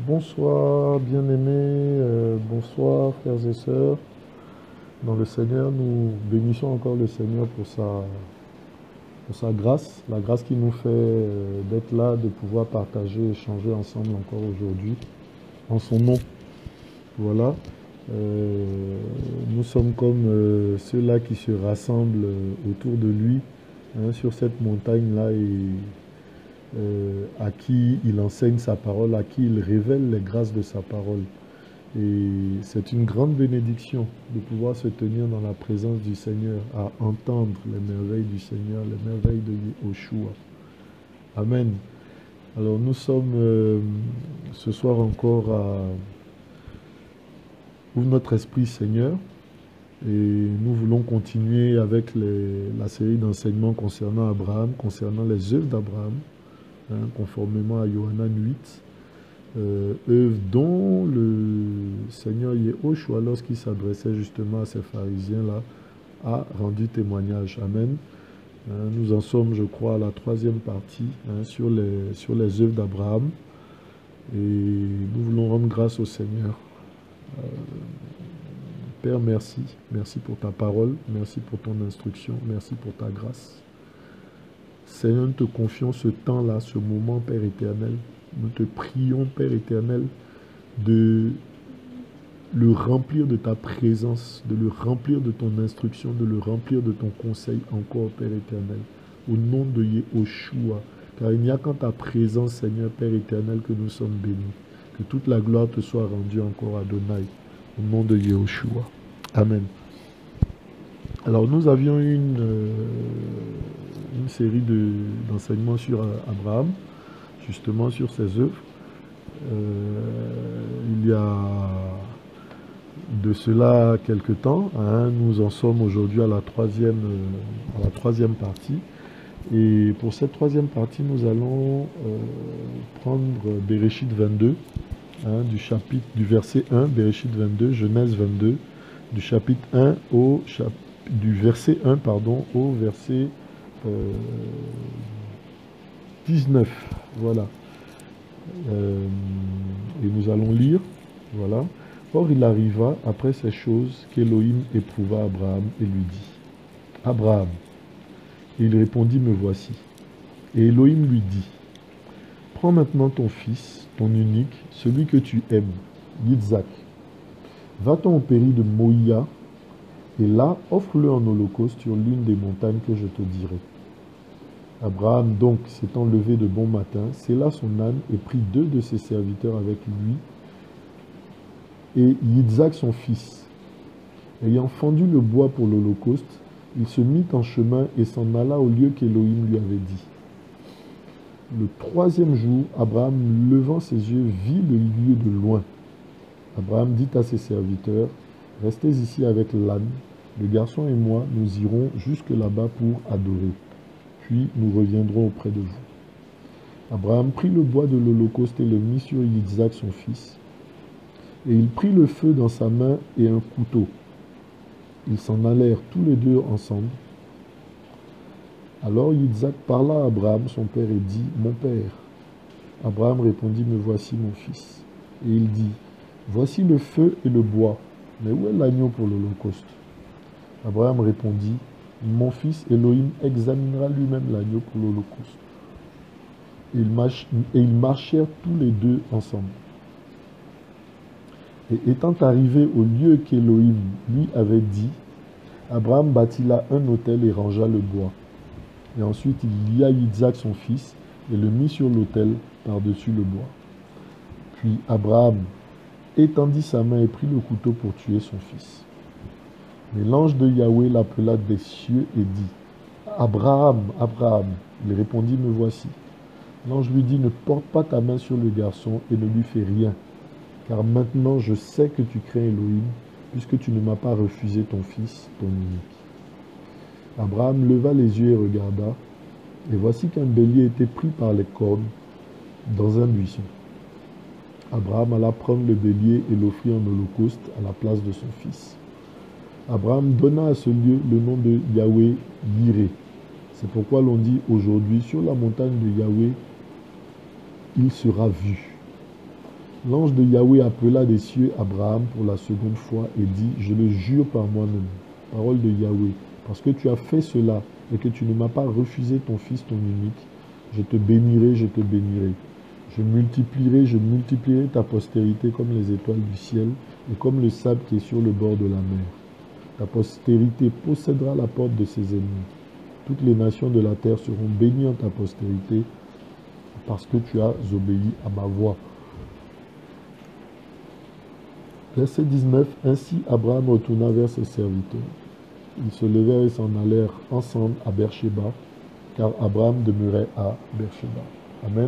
Bonsoir, bien-aimés, bonsoir, frères et sœurs. Dans le Seigneur, nous bénissons encore le Seigneur pour sa grâce, la grâce qui nous fait d'être là, de pouvoir partager, échanger ensemble encore aujourd'hui, en son nom. Voilà. Nous sommes comme ceux-là qui se rassemblent autour de lui, hein, sur cette montagne-là, et à qui il enseigne sa parole, à qui il révèle les grâces de sa parole. Et c'est une grande bénédiction de pouvoir se tenir dans la présence du Seigneur, à entendre les merveilles du Seigneur, les merveilles de Yahushua. Amen. Alors nous sommes ce soir encore à Ouvre notre esprit, Seigneur, et nous voulons continuer avec la série d'enseignements concernant Abraham, concernant les œuvres d'Abraham, hein, conformément à Yohanan 8. Œuvre dont le Seigneur Yahushua, lorsqu'il s'adressait justement à ces pharisiens-là, a rendu témoignage. Amen. Nous en sommes, je crois, à la troisième partie, hein, sur les œuvres d'Abraham. Et nous voulons rendre grâce au Seigneur. Père, merci. Merci pour ta parole. Merci pour ton instruction. Merci pour ta grâce. Seigneur, nous te confions ce temps-là, ce moment, Père éternel. Nous te prions, Père éternel, de le remplir de ta présence, de le remplir de ton instruction, de le remplir de ton conseil encore, Père éternel. Au nom de Yahushua. Car il n'y a qu'en ta présence, Seigneur, Père éternel, que nous sommes bénis. Que toute la gloire te soit rendue encore à Adonai. Au nom de Yahushua. Amen. Alors nous avions une série d'enseignements sur Abraham, justement sur ses œuvres. Il y a de cela quelque temps, hein, nous en sommes aujourd'hui à la troisième partie. Et pour cette troisième partie, nous allons prendre Bereshit 22, hein, du verset 1, Bereshit 22, Genèse 22, du chapitre 1 du verset 1 au verset 19. Voilà. Et nous allons lire. Voilà. Or il arriva après ces choses qu'Élohim éprouva Abraham et lui dit: Abraham. Et il répondit: Me voici. Et Élohim lui dit: Prends maintenant ton fils, ton unique, celui que tu aimes, Yitzhak. Va-t'en au pays de Moïa, et là offre-le en holocauste sur l'une des montagnes que je te dirai. Abraham donc, s'étant levé de bon matin, sella son âne et prit 2 de ses serviteurs avec lui, et Yitzhak son fils. Ayant fendu le bois pour l'holocauste, il se mit en chemin et s'en alla au lieu qu'Élohim lui avait dit. Le 3e jour, Abraham, levant ses yeux, vit le lieu de loin. Abraham dit à ses serviteurs: Restez ici avec l'âne, le garçon et moi, nous irons jusque là-bas pour adorer. Puis nous reviendrons auprès de vous. Abraham prit le bois de l'holocauste et le mit sur Yitzhak son fils. Et il prit le feu dans sa main et un couteau. Ils s'en allèrent tous les deux ensemble. Alors Yitzhak parla à Abraham son père et dit: Mon père. Abraham répondit: Me voici mon fils. Et il dit: Voici le feu et le bois, mais où est l'agneau pour l'holocauste? Abraham répondit: Mon fils, Élohim examinera lui-même l'agneau pour l'holocauste. Et ils marchèrent tous les deux ensemble. Et étant arrivé au lieu qu'Élohim lui avait dit, Abraham bâtit là un autel et rangea le bois. Et ensuite il lia Yitzhak son fils et le mit sur l'autel par-dessus le bois. Puis Abraham étendit sa main et prit le couteau pour tuer son fils. Mais l'ange de Yahweh l'appela des cieux et dit: Abraham, Abraham. Il répondit: Me voici. L'ange lui dit: Ne porte pas ta main sur le garçon et ne lui fais rien. Car maintenant je sais que tu crains Élohim, puisque tu ne m'as pas refusé ton fils, ton unique. Abraham leva les yeux et regarda, et voici qu'un bélier était pris par les cornes dans un buisson. Abraham alla prendre le bélier et l'offrit en holocauste à la place de son fils. Abraham donna à ce lieu le nom de Yahweh Yireh. C'est pourquoi l'on dit aujourd'hui: sur la montagne de Yahweh, il sera vu. L'ange de Yahweh appela des cieux Abraham pour la seconde fois et dit, je le jure par moi-même, parole de Yahweh, parce que tu as fait cela et que tu ne m'as pas refusé ton fils, ton unique, je te bénirai, je te bénirai. Je multiplierai ta postérité comme les étoiles du ciel et comme le sable qui est sur le bord de la mer. Ta postérité possédera la porte de ses ennemis. Toutes les nations de la terre seront bénies en ta postérité parce que tu as obéi à ma voix. Verset 19. Ainsi Abraham retourna vers ses serviteurs. Ils se levèrent et s'en allèrent ensemble à Beersheba, car Abraham demeurait à Beersheba. Amen.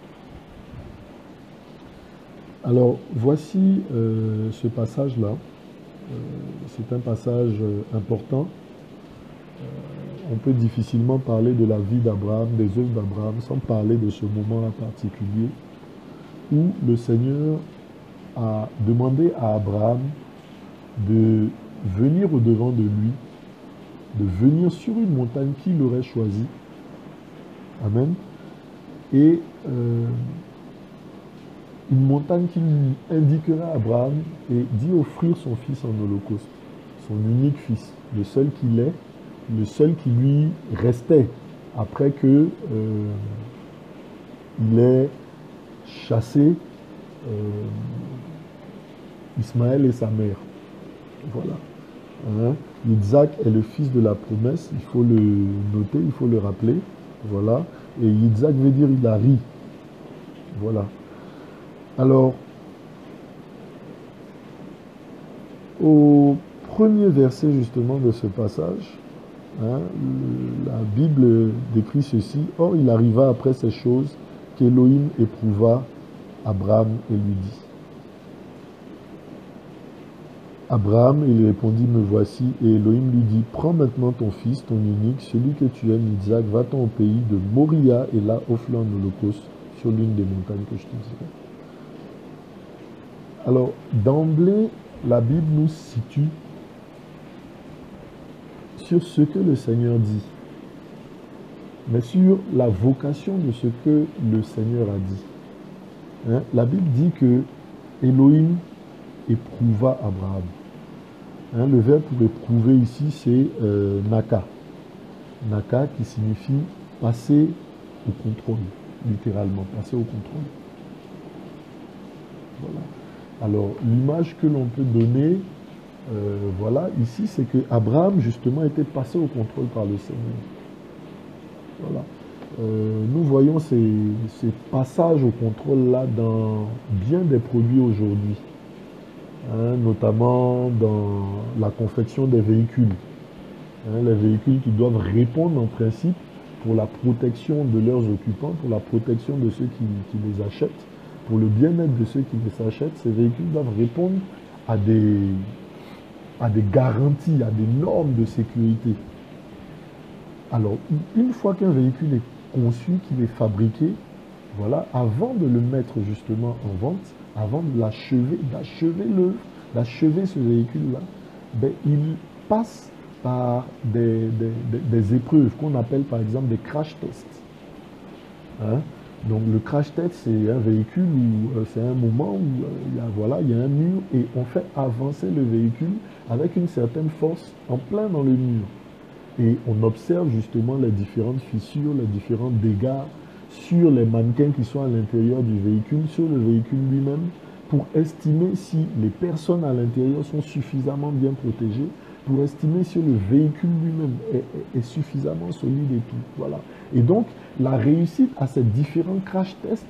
Alors, voici ce passage-là. C'est un passage important. On peut difficilement parler de la vie d'Abraham, des œuvres d'Abraham, sans parler de ce moment-là particulier où le Seigneur a demandé à Abraham de venir au-devant de lui, de venir sur une montagne qu'il aurait choisie. Amen. Et une montagne qu'il indiquera à Abraham et d'y offrir son fils en holocauste, son unique fils, le seul qu'il est, le seul qui lui restait après que il ait chassé Ismaël et sa mère. Voilà. Hein? Isaac est le fils de la promesse, il faut le noter, il faut le rappeler. Voilà. Et Isaac veut dire il a ri. Voilà. Alors, au premier verset justement de ce passage, hein, la Bible décrit ceci. Or, il arriva après ces choses qu'Élohim éprouva Abraham et lui dit. Abraham, il répondit, me voici, et Élohim lui dit, prends maintenant ton fils, ton unique, celui que tu aimes, Isaac, va-t'en au pays de Moria, et là, offre-le en holocauste sur l'une des montagnes que je te dirai. Alors, d'emblée, la Bible nous situe sur ce que le Seigneur dit, mais sur la vocation de ce que le Seigneur a dit. Hein? La Bible dit que Élohim éprouva Abraham. Hein, le verbe pour éprouver ici, c'est naka. Naka qui signifie passer au contrôle, littéralement, passer au contrôle. Voilà. Alors, l'image que l'on peut donner, voilà, ici, c'est que Abraham, justement, était passé au contrôle par le Seigneur. Voilà. Nous voyons ces passages au contrôle-là dans bien des produits aujourd'hui. Hein, notamment dans la confection des véhicules. Hein, les véhicules qui doivent répondre en principe pour la protection de leurs occupants, pour la protection de ceux qui les achètent, pour le bien-être de ceux qui les achètent. Ces véhicules doivent répondre à des garanties, à des normes de sécurité. Alors, une fois qu'un véhicule est conçu, qu'il est fabriqué, voilà, avant de le mettre justement en vente, avant de d'achever ce véhicule-là, ben, il passe par des épreuves qu'on appelle par exemple des crash tests. Hein? Donc le crash test, c'est un véhicule où c'est un moment où il y a un mur et on fait avancer le véhicule avec une certaine force en plein dans le mur. Et on observe justement les différentes fissures, les différents dégâts sur les mannequins qui sont à l'intérieur du véhicule, sur le véhicule lui-même, pour estimer si les personnes à l'intérieur sont suffisamment bien protégées, pour estimer si le véhicule lui-même est suffisamment solide et tout. Voilà. Et donc, la réussite à ces différents crash tests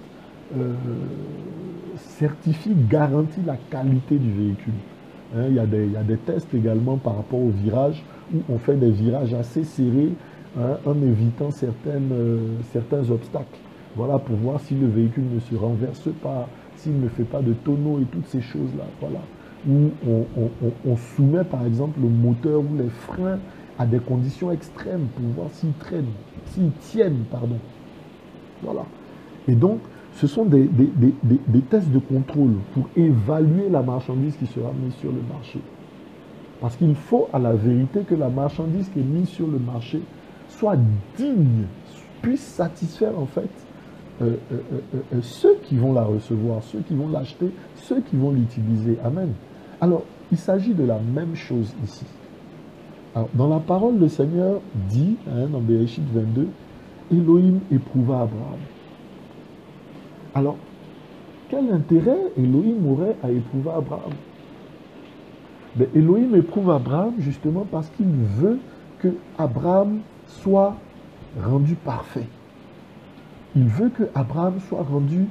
certifie, garantit la qualité du véhicule. Hein, il y a des tests également par rapport aux virages, où on fait des virages assez serrés, hein, en évitant certains obstacles. Voilà, pour voir si le véhicule ne se renverse pas, s'il ne fait pas de tonneaux et toutes ces choses-là. Voilà. Où on soumet par exemple le moteur ou les freins à des conditions extrêmes pour voir s'ils tiennent, pardon. Voilà. Et donc, ce sont des tests de contrôle pour évaluer la marchandise qui sera mise sur le marché. Parce qu'il faut à la vérité que la marchandise qui est mise sur le marché soit digne, puisse satisfaire en fait ceux qui vont la recevoir, ceux qui vont l'acheter, ceux qui vont l'utiliser. Amen. Alors, il s'agit de la même chose ici. Alors, dans la parole, le Seigneur dit, dans Bereshit 22, Elohim éprouva Abraham. Alors, quel intérêt Elohim aurait à éprouver Abraham? Ben, Elohim éprouve Abraham justement parce qu'il veut que Abraham soit rendu parfait. Il veut que Abraham soit rendu,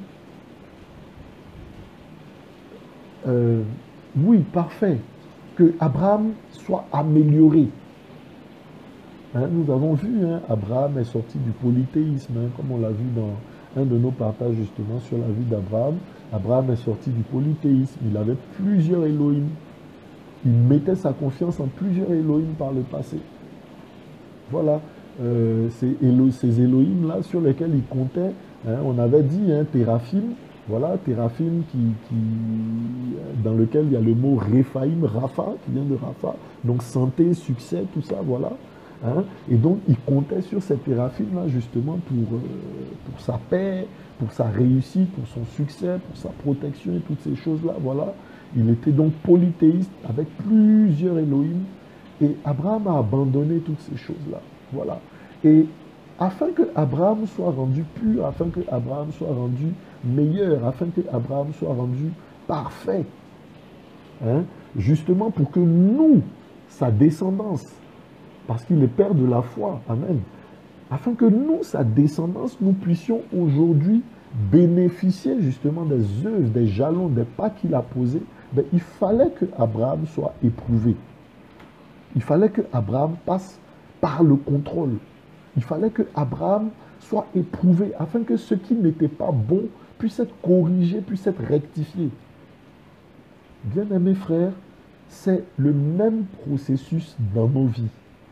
oui, parfait. Que Abraham soit amélioré. Nous avons vu, Abraham est sorti du polythéisme, comme on l'a vu dans un de nos partages justement sur la vie d'Abraham. Abraham est sorti du polythéisme. Il avait plusieurs Elohim. Il mettait sa confiance en plusieurs Elohim par le passé. Voilà, ces Elohim-là sur lesquels il comptait, on avait dit, Téraphim, voilà, Téraphim dans lequel il y a le mot Réphaïm, Rapha, qui vient de Rapha, donc santé, succès, tout ça, voilà. Et donc il comptait sur ces Téraphim-là justement pour sa paix, pour sa réussite, pour son succès, pour sa protection et toutes ces choses-là, voilà. Il était donc polythéiste avec plusieurs Elohim. Et Abraham a abandonné toutes ces choses-là. Voilà. Et afin que Abraham soit rendu pur, afin que Abraham soit rendu meilleur, afin que Abraham soit rendu parfait, justement pour que nous, sa descendance, parce qu'il est père de la foi, amen, afin que nous, sa descendance, nous puissions aujourd'hui bénéficier justement des œuvres, des jalons, des pas qu'il a posés, ben, il fallait que Abraham soit éprouvé. Il fallait que Abraham passe par le contrôle. Il fallait que Abraham soit éprouvé afin que ce qui n'était pas bon puisse être corrigé, puisse être rectifié. Bien-aimés frères, c'est le même processus dans nos vies.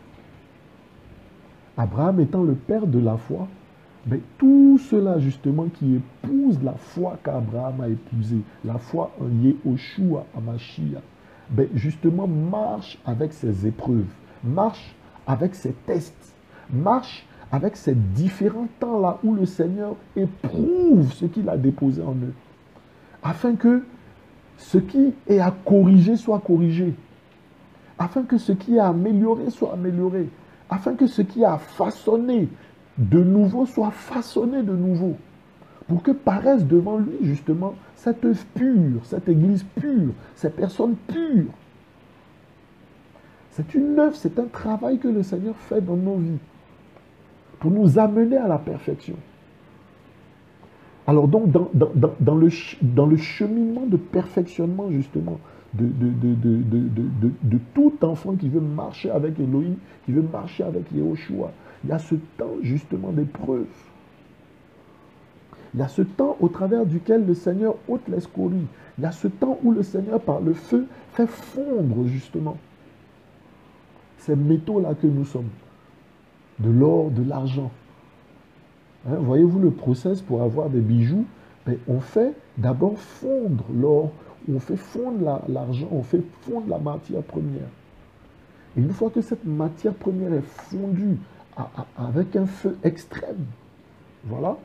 Abraham étant le père de la foi, mais tout cela justement qui épouse la foi qu'Abraham a épousée, la foi en Yehoshua, en Mashiach, ben justement marche avec ses épreuves, marche avec ses tests, marche avec ces différents temps-là où le Seigneur éprouve ce qu'il a déposé en eux, afin que ce qui est à corriger soit corrigé, afin que ce qui est à améliorer soit amélioré, afin que ce qui est à façonner de nouveau soit façonné de nouveau, pour que paraisse devant lui justement cette œuvre pure, cette église pure, ces personnes pures. C'est une œuvre, c'est un travail que le Seigneur fait dans nos vies, pour nous amener à la perfection. Alors donc, dans le cheminement de perfectionnement justement, de tout enfant qui veut marcher avec Elohim, qui veut marcher avec Yehoshua, il y a ce temps justement d'épreuve. Il y a ce temps au travers duquel le Seigneur ôte les scories. Il y a ce temps où le Seigneur, par le feu, fait fondre justement ces métaux-là que nous sommes. De l'or, de l'argent. Voyez-vous le process pour avoir des bijoux? On fait d'abord fondre l'or, on fait fondre l'argent, on fait fondre la matière première. Et une fois que cette matière première est fondue avec un feu extrême, voilà,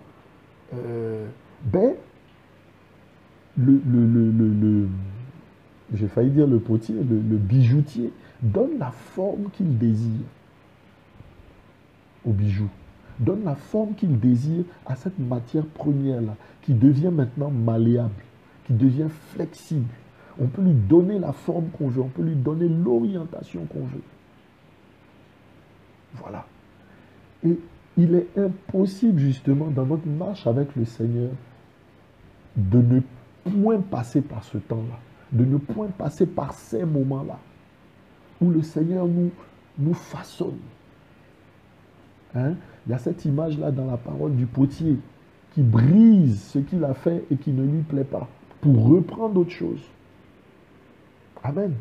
j'ai failli dire le potier, le bijoutier, donne la forme qu'il désire au bijou. Donne la forme qu'il désire à cette matière première-là, qui devient maintenant malléable, qui devient flexible. On peut lui donner la forme qu'on veut, on peut lui donner l'orientation qu'on veut. Voilà. Et il est impossible justement dans notre marche avec le Seigneur de ne point passer par ce temps-là, de ne point passer par ces moments-là, où le Seigneur nous façonne. Il y a cette image-là dans la parole du potier qui brise ce qu'il a fait et qui ne lui plaît pas pour reprendre autre chose. Amen.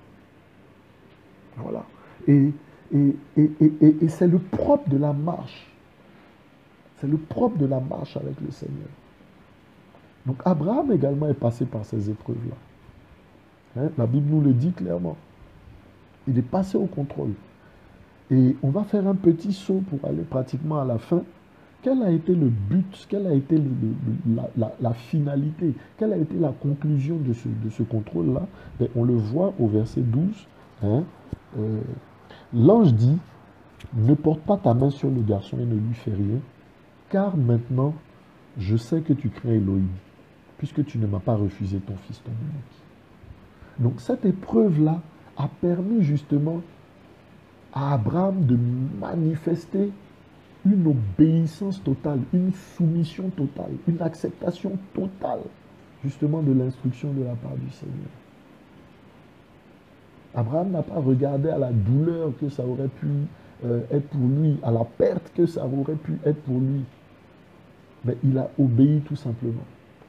Voilà. Et c'est le propre de la marche. C'est le propre de la marche avec le Seigneur. Donc Abraham également est passé par ces épreuves-là. La Bible nous le dit clairement. Il est passé au contrôle. Et on va faire un petit saut pour aller pratiquement à la fin. Quel a été le but, quelle a été la finalité, quelle a été la conclusion de ce contrôle-là? Ben, on le voit au verset 12. Hein, euh, l'ange dit, ne porte pas ta main sur le garçon et ne lui fais rien, car maintenant, je sais que tu crains Elohim, puisque tu ne m'as pas refusé ton fils, ton unique. Donc cette épreuve-là a permis justement à Abraham de manifester une obéissance totale, une soumission totale, une acceptation totale, justement, de l'instruction de la part du Seigneur. Abraham n'a pas regardé à la douleur que ça aurait pu être pour lui, à la perte que ça aurait pu être pour lui. Mais il a obéi tout simplement.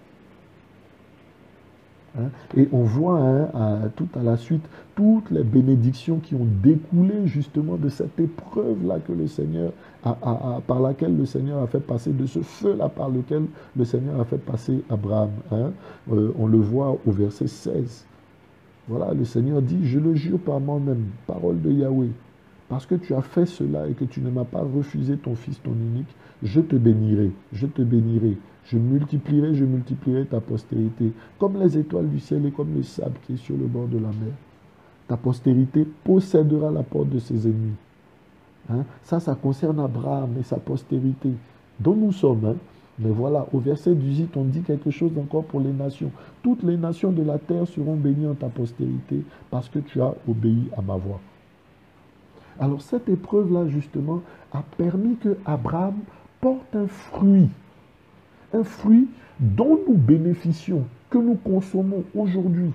Hein? Et on voit tout à la suite toutes les bénédictions qui ont découlé justement de cette épreuve-là que le Seigneur par laquelle le Seigneur a fait passer, de ce feu-là par lequel le Seigneur a fait passer Abraham. Hein? On le voit au verset 16. Voilà, le Seigneur dit, je le jure par moi-même, parole de Yahweh, parce que tu as fait cela et que tu ne m'as pas refusé ton fils, ton unique, je te bénirai, je multiplierai ta postérité, comme les étoiles du ciel et comme le sable qui est sur le bord de la mer. Ta postérité possédera la porte de ses ennemis. Hein? Ça concerne Abraham et sa postérité, dont nous sommes. Hein? Mais voilà, au verset 18, on dit quelque chose encore pour les nations. Toutes les nations de la terre seront bénies en ta postérité parce que tu as obéi à ma voix. Alors cette épreuve-là, justement, a permis que Abraham porte un fruit dont nous bénéficions, que nous consommons aujourd'hui.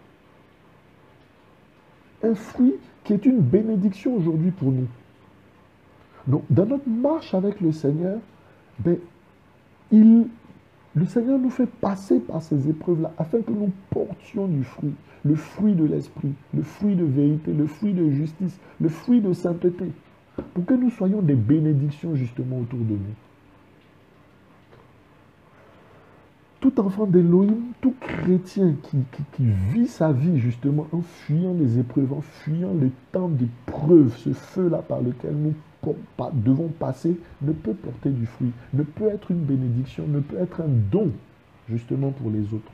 Un fruit qui est une bénédiction aujourd'hui pour nous. Donc, dans notre marche avec le Seigneur, ben, le Seigneur nous fait passer par ces épreuves-là afin que nous portions du fruit, le fruit de l'esprit, le fruit de vérité, le fruit de justice, le fruit de sainteté, pour que nous soyons des bénédictions justement autour de nous. Tout enfant d'Élohim, tout chrétien qui vit sa vie justement en fuyant les épreuves, en fuyant le temps d'épreuve, ce feu-là par lequel nous devons passer, ne peut porter du fruit, ne peut être une bénédiction, ne peut être un don justement pour les autres.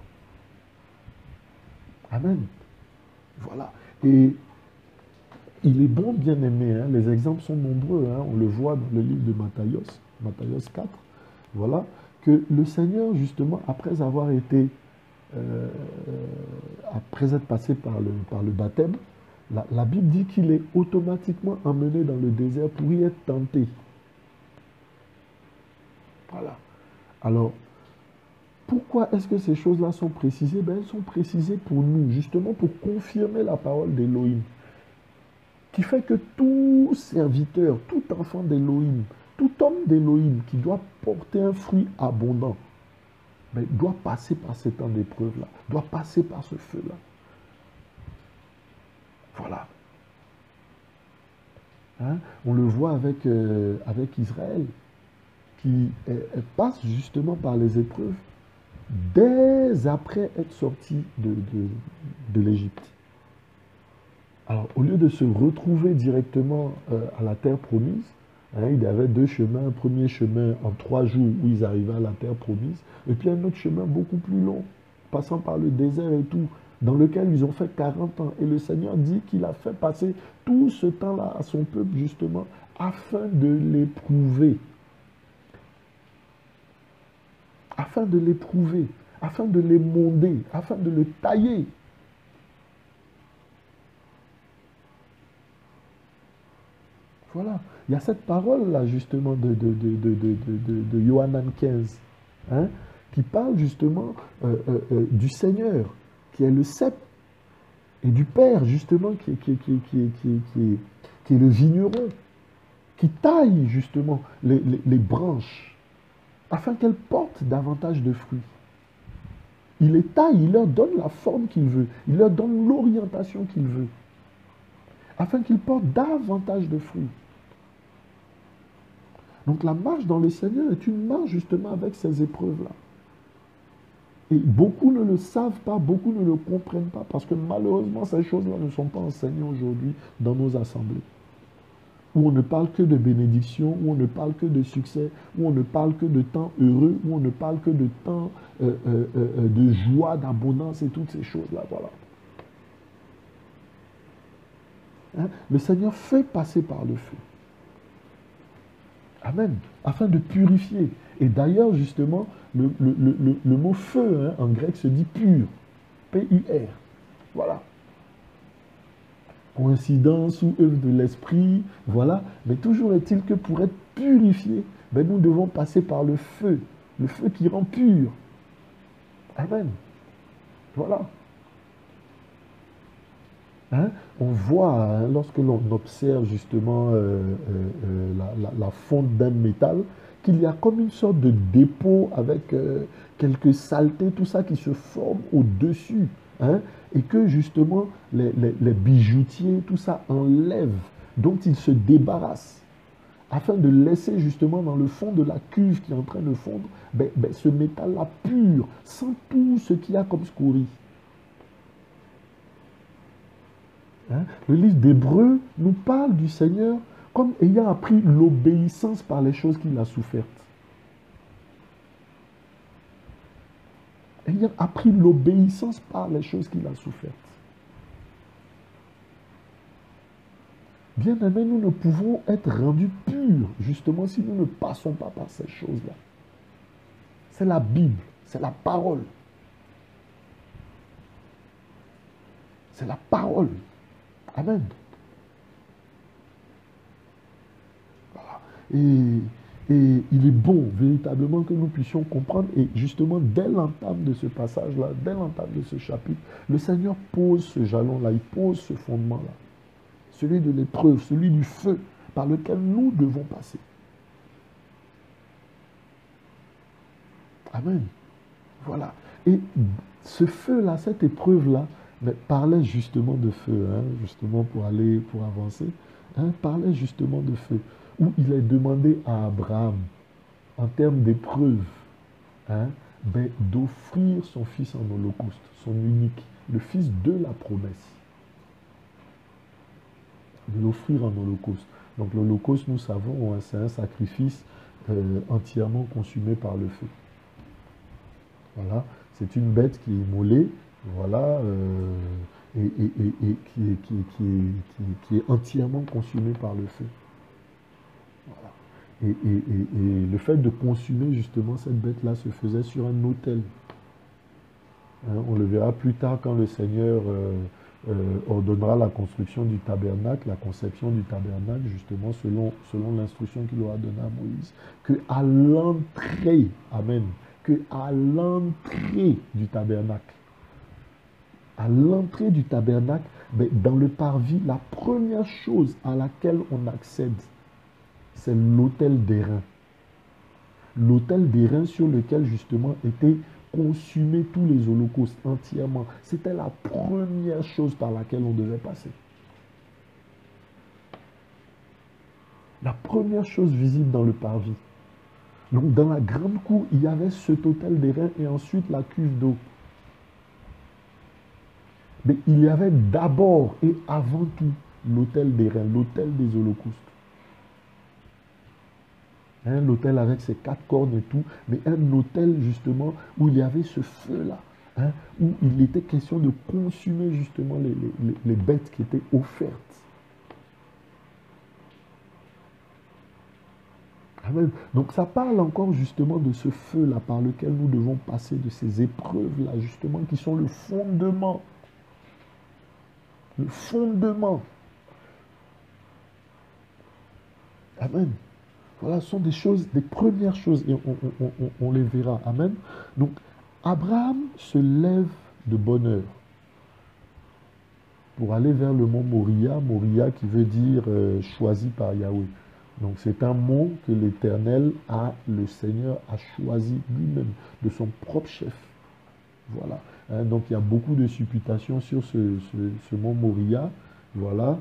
Amen. Voilà. Et il est bon, bien aimé, hein, les exemples sont nombreux, hein, on le voit dans le livre de Matthieu 4, voilà, que le Seigneur, justement, après avoir été, après être passé par le baptême, la Bible dit qu'il est automatiquement emmené dans le désert pour y être tenté. Voilà. Alors, pourquoi est-ce que ces choses-là sont précisées? Ben, elles sont précisées pour nous, justement pour confirmer la parole d'Élohim, qui fait que tout serviteur, tout enfant d'Élohim, tout homme d'Élohim qui doit porter un fruit abondant, ben, doit passer par ces temps d'épreuve-là, doit passer par ce feu-là. Voilà. Hein? On le voit avec Israël, qui passe justement par les épreuves dès après être sorti de l'Égypte. Alors, au lieu de se retrouver directement à la terre promise, hein, il y avait deux chemins. Un premier chemin en 3 jours où ils arrivaient à la terre promise, et puis un autre chemin beaucoup plus long, passant par le désert et tout, dans lequel ils ont fait 40 ans. Et le Seigneur dit qu'il a fait passer tout ce temps-là à son peuple, justement, afin de l'éprouver. Afin de l'éprouver, afin de l'émonder, afin de le tailler. Voilà. Il y a cette parole-là, justement, de Yohanan 15, hein, qui parle justement du Seigneur, qui est le cep, et du Père, justement, qui est le vigneron, qui taille, justement, les branches, afin qu'elles portent davantage de fruits. Il les taille, il leur donne la forme qu'il veut, il leur donne l'orientation qu'il veut, afin qu'ils portent davantage de fruits. Donc la marche dans le Seigneur est une marche justement avec ces épreuves-là. Et beaucoup ne le savent pas, beaucoup ne le comprennent pas, parce que malheureusement ces choses-là ne sont pas enseignées aujourd'hui dans nos assemblées. où on ne parle que de bénédiction, où on ne parle que de succès, où on ne parle que de temps heureux, où on ne parle que de temps de joie, d'abondance et toutes ces choses-là. Voilà. Hein? Le Seigneur fait passer par le feu. Amen. Afin de purifier. Et d'ailleurs, justement, le mot feu, hein, en grec se dit pur. P-U-R. Voilà. Coïncidence ou œuvre de l'esprit. Voilà. Mais toujours est-il que pour être purifié, ben, nous devons passer par le feu. Le feu qui rend pur. Amen. Voilà. Hein? On voit, hein, lorsque l'on observe justement la fonte d'un métal, qu'il y a comme une sorte de dépôt avec quelques saletés, tout ça qui se forme au-dessus. Hein? Et que justement les bijoutiers, tout ça enlèvent, dont ils se débarrassent, afin de laisser justement dans le fond de la cuve qui est en train de fondre, ce métal-là pur, sans tout ce qu'il y a comme scorie. Hein? Le livre d'Hébreux nous parle du Seigneur comme ayant appris l'obéissance par les choses qu'il a souffertes. Ayant appris l'obéissance par les choses qu'il a souffertes. Bien aimé, nous ne pouvons être rendus purs, justement, si nous ne passons pas par ces choses-là. C'est la Bible, c'est la parole. C'est la parole. Amen. Voilà. Et il est bon, véritablement, que nous puissions comprendre. Et justement, dès l'entame de ce passage-là, dès l'entame de ce chapitre, le Seigneur pose ce jalon-là, il pose ce fondement-là. Celui de l'épreuve, celui du feu, par lequel nous devons passer. Amen. Voilà. Et ce feu-là, cette épreuve-là, parlait justement de feu, hein, justement pour avancer, hein, parlait justement de feu, où il est demandé à Abraham, en termes d'épreuve, hein, d'offrir son fils en holocauste, son unique, le fils de la promesse. De l'offrir en holocauste. Donc l'holocauste, nous savons, hein, c'est un sacrifice entièrement consumé par le feu. Voilà, c'est une bête qui est immolée, voilà, et qui est entièrement consumée par le feu. Voilà. Et le fait de consumer justement cette bête-là se faisait sur un autel. Hein, on le verra plus tard quand le Seigneur ordonnera la construction du tabernacle, la conception du tabernacle, justement selon l'instruction qu'il aura donnée à Moïse, que à l'entrée, amen, que à l'entrée du tabernacle, dans le parvis, la première chose à laquelle on accède, c'est l'autel d'airain. L'autel d'airain sur lequel justement étaient consumés tous les holocaustes entièrement. C'était la première chose par laquelle on devait passer. La première chose visible dans le parvis. Donc dans la grande cour, il y avait cet autel d'airain et ensuite la cuve d'eau. Mais il y avait d'abord et avant tout l'autel d'airain, l'autel des holocaustes. Hein, l'autel avec ses 4 cornes et tout, mais un autel justement où il y avait ce feu-là, hein, où il était question de consumer justement les bêtes qui étaient offertes. Amen. Donc ça parle encore justement de ce feu-là par lequel nous devons passer, de ces épreuves-là justement qui sont le fondement. Le fondement. Amen. Voilà, ce sont des choses, des premières choses, et on les verra. Amen. Donc, Abraham se lève de bonne heure pour aller vers le mont Moria, Moria qui veut dire choisi par Yahweh. Donc, c'est un mot que l'Éternel le Seigneur a choisi lui-même, de son propre chef. Voilà. Hein, donc, il y a beaucoup de supputations sur ce mont Moria. Voilà.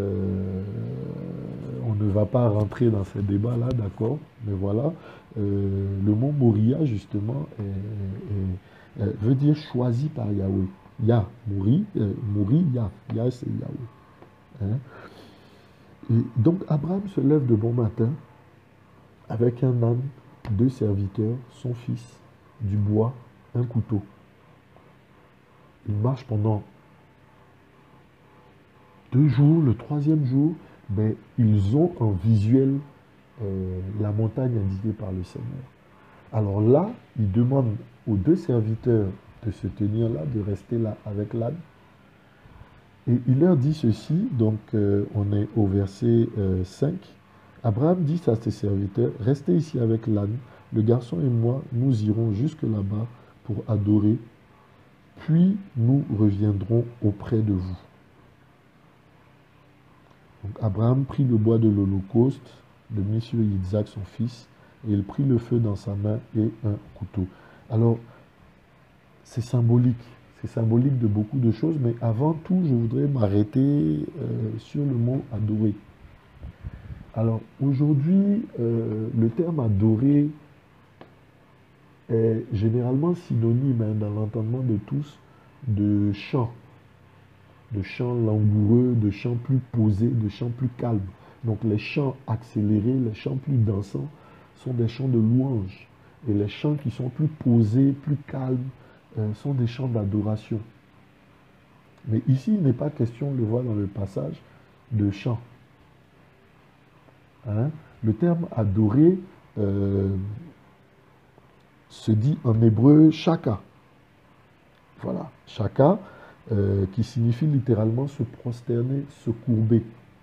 On ne va pas rentrer dans ces débats-là, d'accord, mais voilà, le mot Moria, justement, veut dire choisi par Yahweh. Yah, Mouri, Ya, c'est Yahweh. Hein? Et donc Abraham se lève de bon matin avec un âne, 2 serviteurs, son fils, du bois, un couteau. Il marche pendant 2 jours. Le 3e jour, ben, ils ont en visuel la montagne indiquée par le Seigneur. Alors là, il demande aux 2 serviteurs de se tenir là, de rester là avec l'âne. Et il leur dit ceci, donc on est au verset 5. Abraham dit à ses serviteurs, restez ici avec l'âne, le garçon et moi, nous irons jusque là-bas pour adorer, puis nous reviendrons auprès de vous. Donc Abraham prit le bois de l'Holocauste, le mit sur Isaac son fils, et il prit le feu dans sa main et un couteau. Alors, c'est symbolique de beaucoup de choses, mais avant tout, je voudrais m'arrêter sur le mot adorer. Alors, aujourd'hui, le terme adorer est généralement synonyme, dans l'entendement de tous, de chant langoureux, de chants plus posés, de chants plus calmes. Donc les chants accélérés, les chants plus dansants sont des chants de louange. Et les chants qui sont plus posés, plus calmes, sont des chants d'adoration. Mais ici, il n'est pas question, on le voit dans le passage, de chant. Hein? Le terme adorer se dit en hébreu shaka. Voilà, shaka, qui signifie littéralement se prosterner, se courber.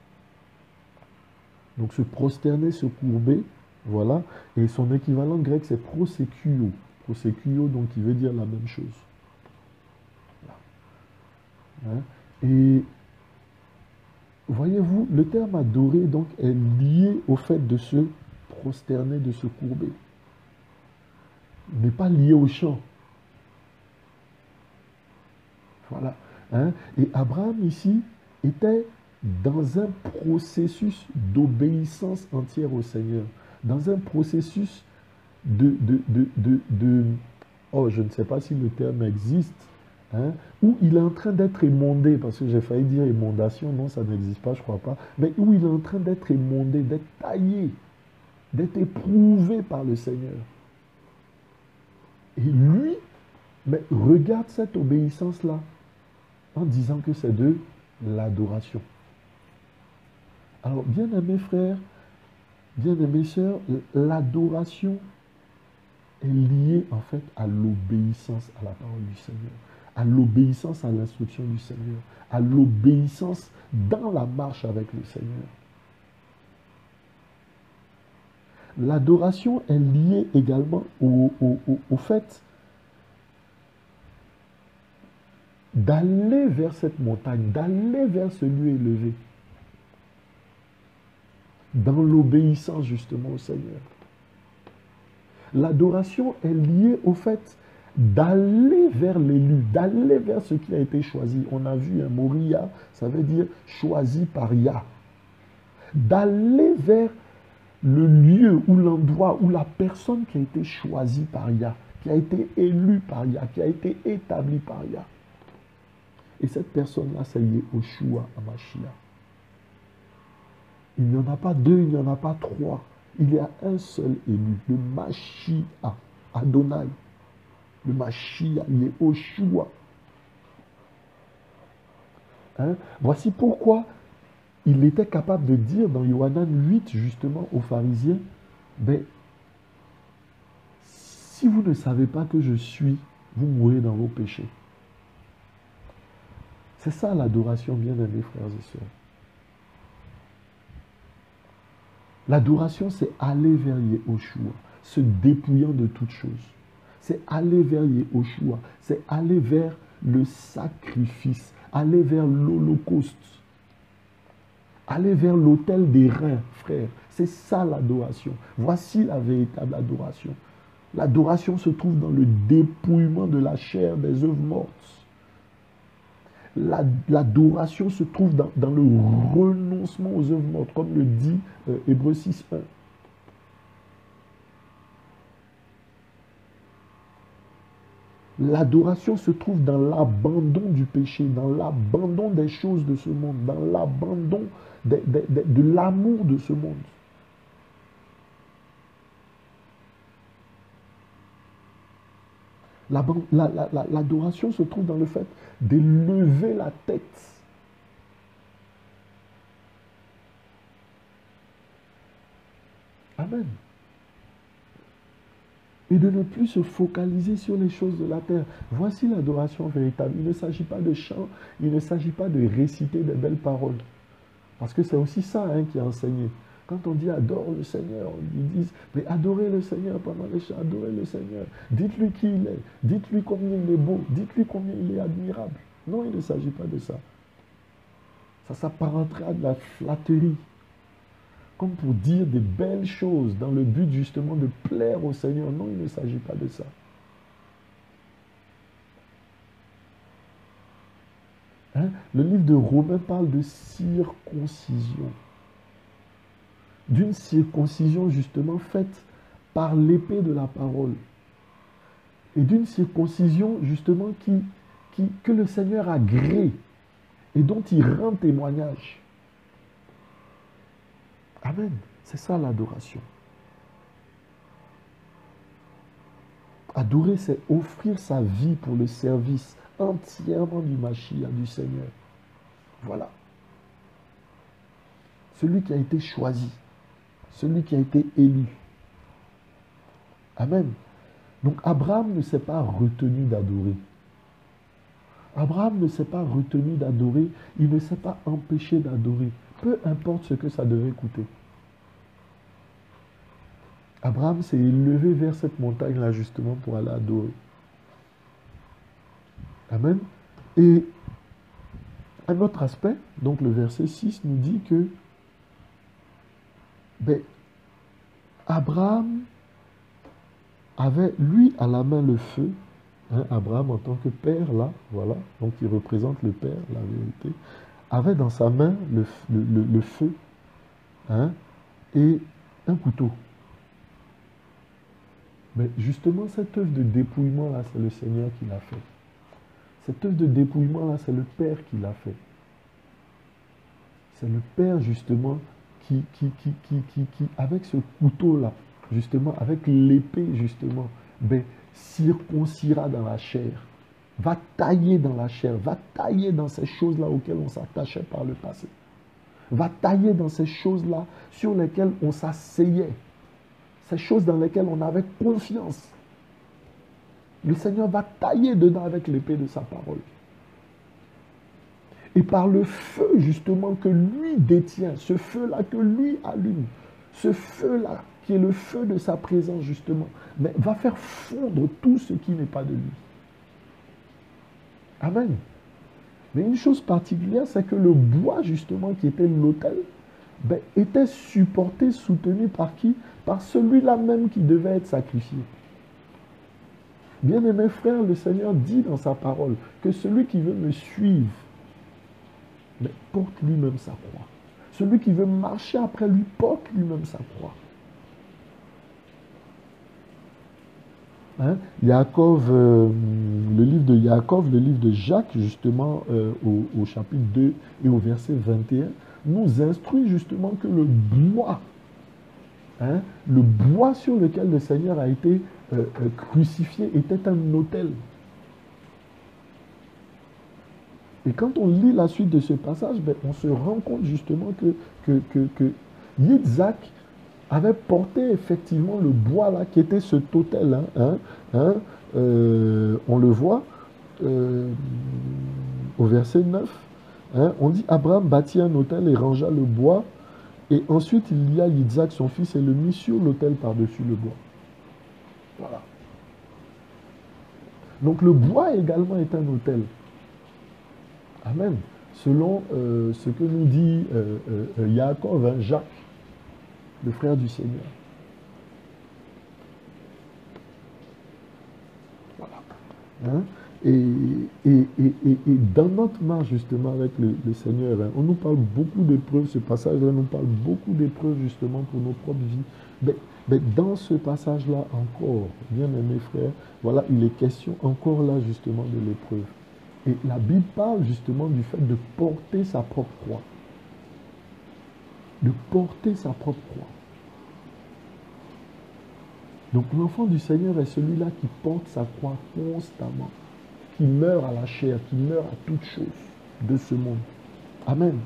Donc se prosterner, se courber, voilà. Et son équivalent grec, c'est prosekio. Prosekio, donc qui veut dire la même chose. Hein? Et voyez-vous, le terme adorer donc est lié au fait de se prosterner, de se courber. Il n'est pas lié au chant. Voilà. Hein? Et Abraham ici était dans un processus d'obéissance entière au Seigneur, dans un processus oh, je ne sais pas si le terme existe, hein, où il est en train d'être émondé, parce que j'ai failli dire émondation, non, ça n'existe pas, je ne crois pas, mais où il est en train d'être émondé, d'être taillé, d'être éprouvé par le Seigneur. Et lui, mais regarde cette obéissance-là, en disant que c'est de l'adoration. Alors, bien-aimés frères, bien-aimés sœurs, l'adoration est liée en fait à l'obéissance à la parole du Seigneur, à l'obéissance à l'instruction du Seigneur, à l'obéissance dans la marche avec le Seigneur. L'adoration est liée également au fait d'aller vers cette montagne, d'aller vers ce lieu élevé, dans l'obéissance justement au Seigneur. L'adoration est liée au fait d'aller vers l'élu, d'aller vers ce qui a été choisi. On a vu un Moria, ça veut dire choisi par Yah. D'aller vers le lieu ou l'endroit ou la personne qui a été choisie par Yah, qui a été élue par Yah, qui a été établie par Yah. Et cette personne-là, c'est Yehoshua HaMashiach. Il n'y en a pas 2, il n'y en a pas 3. Il y a un seul élu, le Mashiach, Adonai. Le Mashiach, Yehoshua. Hein? Voici pourquoi il était capable de dire dans Yohanan 8, justement, aux pharisiens, ben, si vous ne savez pas que je suis, vous mourrez dans vos péchés. C'est ça l'adoration, bien-aimés frères et sœurs. L'adoration, c'est aller vers Yehoshua, se dépouillant de toutes choses. C'est aller vers Yehoshua, c'est aller vers le sacrifice, aller vers l'holocauste, aller vers l'autel des reins, frères. C'est ça l'adoration. Voici la véritable adoration. L'adoration se trouve dans le dépouillement de la chair des œuvres mortes. L'adoration se trouve dans le renoncement aux œuvres mortes, comme le dit Hébreux 6.1. L'adoration se trouve dans l'abandon du péché, dans l'abandon des choses de ce monde, dans l'abandon de l'amour de ce monde. L'adoration se trouve dans le fait d'élever la tête. Amen. Et de ne plus se focaliser sur les choses de la terre. Voici l'adoration véritable. Il ne s'agit pas de chant, il ne s'agit pas de réciter des belles paroles. Parce que c'est aussi ça qui est enseigné. Quand on dit adore le Seigneur, ils disent, mais adorez le Seigneur pendant les chants, adorez le Seigneur. Dites-lui qui il est, dites-lui combien il est beau, dites-lui combien il est admirable. Non, il ne s'agit pas de ça. Ça s'apparentera à de la flatterie. Comme pour dire des belles choses dans le but justement de plaire au Seigneur. Non, il ne s'agit pas de ça. Le livre de Romains parle de circoncision. D'une circoncision justement faite par l'épée de la parole. Et d'une circoncision justement que le Seigneur a gré et dont il rend témoignage. Amen. C'est ça l'adoration. Adorer, c'est offrir sa vie pour le service entièrement du Mashiach, du Seigneur. Voilà. Celui qui a été choisi. Celui qui a été élu. Amen. Donc Abraham ne s'est pas retenu d'adorer. Abraham ne s'est pas retenu d'adorer. Il ne s'est pas empêché d'adorer. Peu importe ce que ça devait coûter. Abraham s'est élevé vers cette montagne-là justement pour aller adorer. Amen. Et un autre aspect, donc le verset 6 nous dit que Abraham avait, lui, à la main le feu. Abraham en tant que père, là, voilà, donc il représente le père, la vérité, avait dans sa main le feu et un couteau. Mais justement, cette œuvre de dépouillement-là, c'est le Seigneur qui l'a fait. Cette œuvre de dépouillement-là, c'est le Père qui l'a fait. C'est le Père, justement, qui avec ce couteau-là, justement, avec l'épée, justement, circoncira dans la chair, va tailler dans la chair, va tailler dans ces choses-là auxquelles on s'attachait par le passé, va tailler dans ces choses-là sur lesquelles on s'asseyait, ces choses dans lesquelles on avait confiance. Le Seigneur va tailler dedans avec l'épée de sa parole. Et par le feu, justement, que lui détient, ce feu-là que lui allume, ce feu-là, qui est le feu de sa présence, justement, mais va faire fondre tout ce qui n'est pas de lui. Amen. Mais une chose particulière, c'est que le bois, justement, qui était l'autel, était supporté, soutenu par qui? Par celui-là même qui devait être sacrifié. Bien-aimés frères, le Seigneur dit dans sa parole que celui qui veut me suivre, porte lui-même sa croix. Celui qui veut marcher après lui, porte lui-même sa croix. Jacob, le livre de Jacob, le livre de Jacques, justement, au chapitre 2 et au verset 21, nous instruit justement que le bois sur lequel le Seigneur a été crucifié était un autel. Et quand on lit la suite de ce passage, on se rend compte justement que Yitzhak avait porté effectivement le bois là, qui était ce autel. On le voit au verset 9. On dit Abraham bâtit un autel et rangea le bois. Et ensuite, il y a Yitzhak, son fils, et le mit sur l'autel par-dessus le bois. Voilà. Donc le bois également est un autel. Amen. Selon ce que nous dit Jacob, Jacques, le frère du Seigneur. Voilà. Et dans notre marche justement avec le Seigneur, on nous parle beaucoup d'épreuves, ce passage-là nous parle beaucoup d'épreuves justement pour nos propres vies, Mais, mais dans ce passage-là encore, bien aimés frères, voilà, il est question encore là justement de l'épreuve. Et la Bible parle justement du fait de porter sa propre croix. De porter sa propre croix. Donc l'enfant du Seigneur est celui-là qui porte sa croix constamment, qui meurt à la chair, qui meurt à toute chose de ce monde. Amen.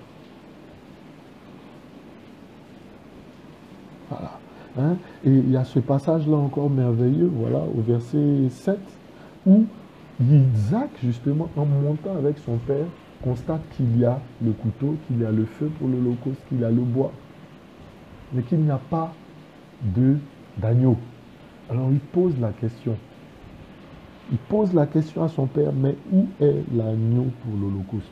Voilà. Hein? Et il y a ce passage-là encore merveilleux, voilà, au verset 7, où Isaac, justement, en montant avec son père, constate qu'il y a le couteau, qu'il y a le feu pour l'holocauste, qu'il y a le bois, mais qu'il n'y a pas d'agneau. Alors il pose la question. Il pose la question à son père, mais où est l'agneau pour l'holocauste?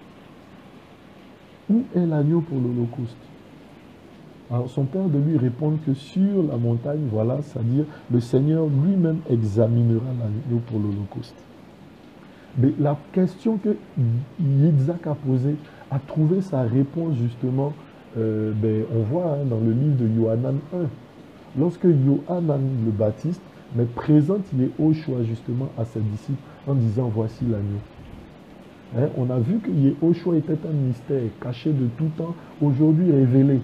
Où est l'agneau pour l'holocauste? Alors son père de lui répondre que sur la montagne, voilà, c'est-à-dire le Seigneur lui-même examinera l'agneau pour l'holocauste. Mais la question que Isaac a posée a trouvé sa réponse justement, on voit dans le livre de Yohanan 1. Lorsque Yohanan le Baptiste présente Yehoshua justement à ses disciples en disant voici l'agneau. Hein, on a vu que Yehoshua était un mystère caché de tout temps, aujourd'hui révélé.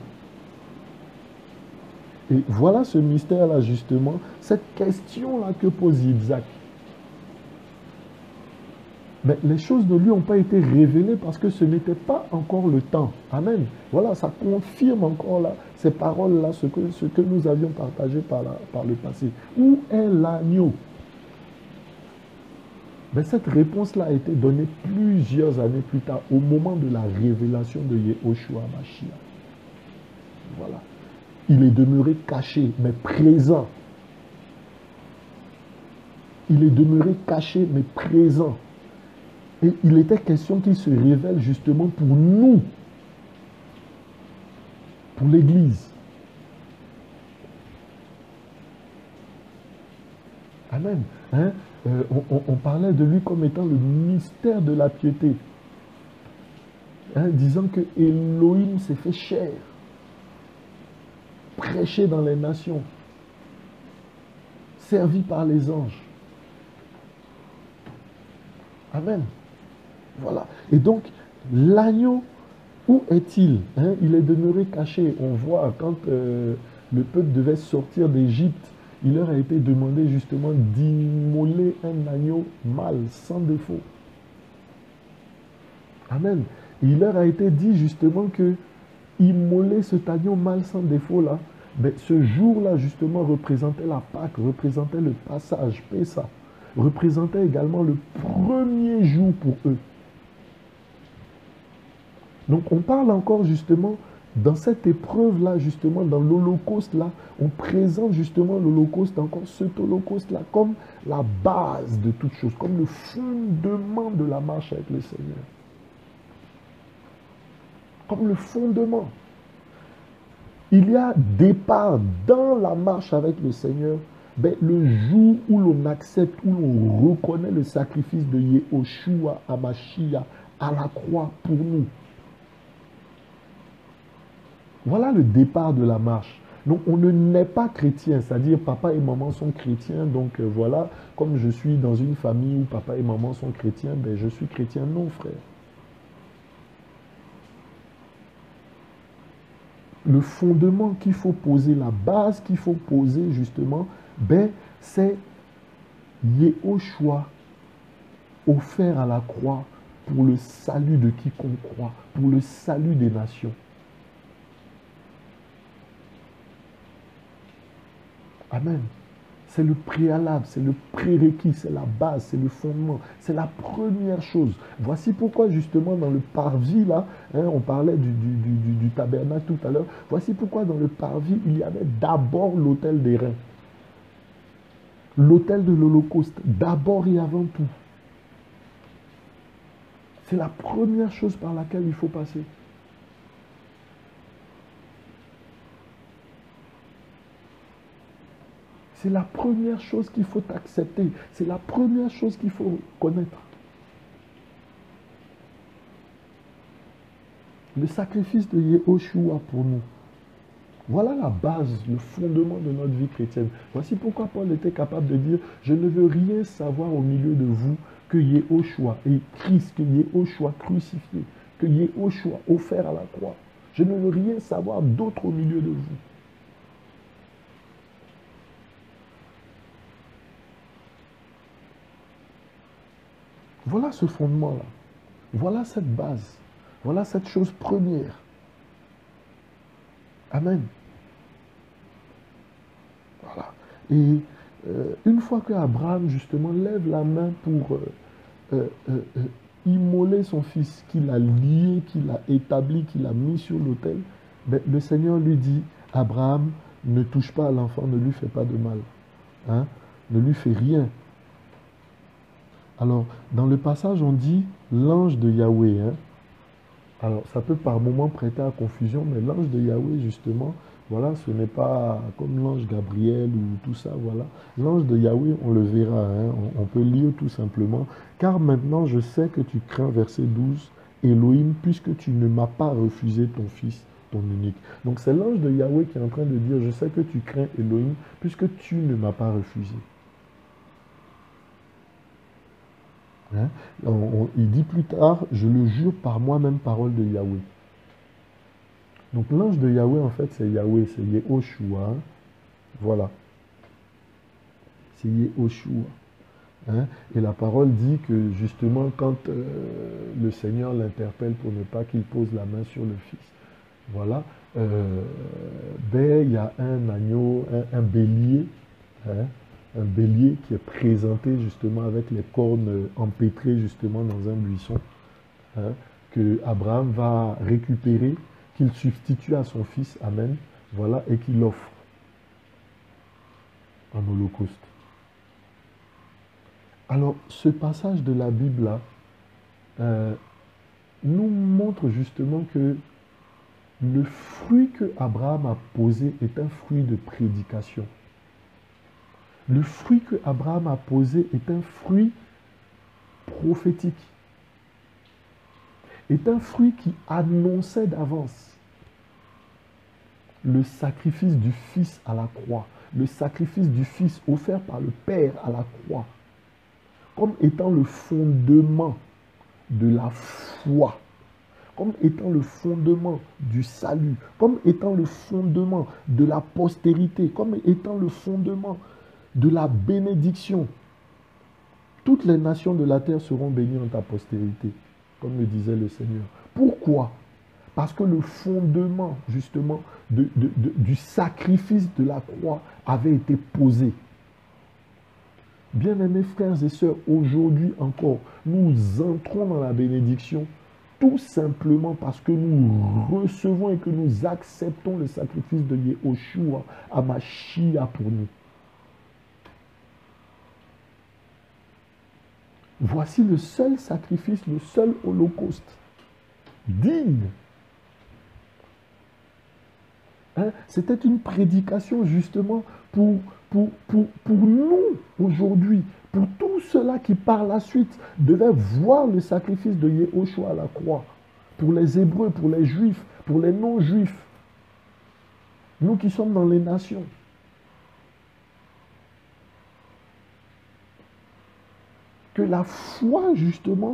Et voilà ce mystère-là, justement, cette question-là que pose Isaac. Mais les choses de lui n'ont pas été révélées parce que ce n'était pas encore le temps. Amen. Voilà, ça confirme encore là, ces paroles-là, ce que nous avions partagé par le passé. Où est l'agneau? Mais cette réponse-là a été donnée plusieurs années plus tard, au moment de la révélation de Yehoshua Mashiach. Voilà. Il est demeuré caché, mais présent. Il est demeuré caché, mais présent. Et il était question qu'il se révèle justement pour nous, pour l'Église. Amen. Hein? On parlait de lui comme étant le mystère de la piété. Hein? Disant que Elohim s'est fait chair, prêché dans les nations, servi par les anges. Amen. Voilà. Et donc, l'agneau, où est-il? Hein? Il est demeuré caché. On voit quand le peuple devait sortir d'Égypte, il leur a été demandé justement d'immoler un agneau mâle, sans défaut. Amen. Et il leur a été dit justement que immoler cet agneau mâle sans défaut là, ce jour-là justement représentait la Pâque, représentait le passage, Pessa, représentait également le premier jour pour eux. Donc on parle encore justement dans cette épreuve-là, justement dans l'Holocauste-là, on présente justement l'Holocauste, encore cet Holocauste-là, comme la base de toute chose, comme le fondement de la marche avec le Seigneur. Comme le fondement. Il y a départ dans la marche avec le Seigneur, le jour où l'on accepte, où l'on reconnaît le sacrifice de Yehoshua Hamashiach à la croix pour nous. Voilà le départ de la marche. Donc on ne naît pas chrétien, c'est-à-dire papa et maman sont chrétiens, donc voilà, comme je suis dans une famille où papa et maman sont chrétiens, je suis chrétien. Non, frère. Le fondement qu'il faut poser, la base qu'il faut poser justement, c'est Yehoshua offert à la croix pour le salut de quiconque croit, pour le salut des nations. Amen. C'est le préalable, c'est le prérequis, c'est la base, c'est le fondement, c'est la première chose. Voici pourquoi justement dans le parvis, là, on parlait du tabernacle tout à l'heure, voici pourquoi dans le parvis, il y avait d'abord l'autel des reins. L'autel de l'Holocauste, d'abord et avant tout. C'est la première chose par laquelle il faut passer. C'est la première chose qu'il faut accepter. C'est la première chose qu'il faut connaître. Le sacrifice de Yehoshua pour nous. Voilà la base, le fondement de notre vie chrétienne. Voici pourquoi Paul était capable de dire, je ne veux rien savoir au milieu de vous que Yehoshua et Christ, que Yehoshua crucifié, que Yehoshua offert à la croix. Je ne veux rien savoir d'autre au milieu de vous. Voilà ce fondement-là. Voilà cette base. Voilà cette chose première. Amen. Voilà. Et une fois que Abraham, justement, lève la main pour immoler son fils, qu'il a lié, qu'il a établi, qu'il a mis sur l'autel, ben, le Seigneur lui dit, Abraham, ne touche pas à l'enfant, ne lui fais pas de mal. Hein? Ne lui fais rien. Alors, dans le passage, on dit l'ange de Yahweh. Hein? Alors, ça peut par moments prêter à confusion, mais l'ange de Yahweh, justement, voilà, ce n'est pas comme l'ange Gabriel ou tout ça, voilà. L'ange de Yahweh, on le verra, hein, on peut lire tout simplement. Car maintenant, je sais que tu crains, verset 12, Elohim, puisque tu ne m'as pas refusé ton fils, ton unique. Donc, c'est l'ange de Yahweh qui est en train de dire, je sais que tu crains, Elohim, puisque tu ne m'as pas refusé. Hein? Il dit plus tard, je le jure par moi-même, parole de Yahweh. Donc l'ange de Yahweh, en fait, c'est Yahweh, c'est Yehoshua. Voilà. C'est Yehoshua. Hein? Et la parole dit que justement, quand le Seigneur l'interpelle pour ne pas qu'il pose la main sur le Fils, voilà, ben, il y a un agneau, un bélier, hein? Un bélier qui est présenté justement avec les cornes empêtrées justement dans un buisson, hein, que Abraham va récupérer, qu'il substitue à son fils, amen, voilà, et qu'il offre en holocauste. Alors, ce passage de la Bible-là nous montre justement que le fruit que Abraham a posé est un fruit de prédication. Le fruit que Abraham a posé est un fruit prophétique, est un fruit qui annonçait d'avance le sacrifice du Fils à la croix, le sacrifice du Fils offert par le Père à la croix, comme étant le fondement de la foi, comme étant le fondement du salut, comme étant le fondement de la postérité, comme étant le fondement de la bénédiction. Toutes les nations de la terre seront bénies en ta postérité, comme le disait le Seigneur. Pourquoi? Parce que le fondement, justement, du sacrifice de la croix avait été posé. Bien-aimés frères et sœurs, aujourd'hui encore, nous entrons dans la bénédiction tout simplement parce que nous recevons et que nous acceptons le sacrifice de Yehoshua Hamashiach pour nous. Voici le seul sacrifice, le seul holocauste digne. Hein? C'était une prédication justement pour nous aujourd'hui, pour tous ceux-là qui par la suite devaient voir le sacrifice de Yehoshua à la croix, pour les Hébreux, pour les Juifs, pour les non-Juifs, nous qui sommes dans les nations. Que la foi, justement,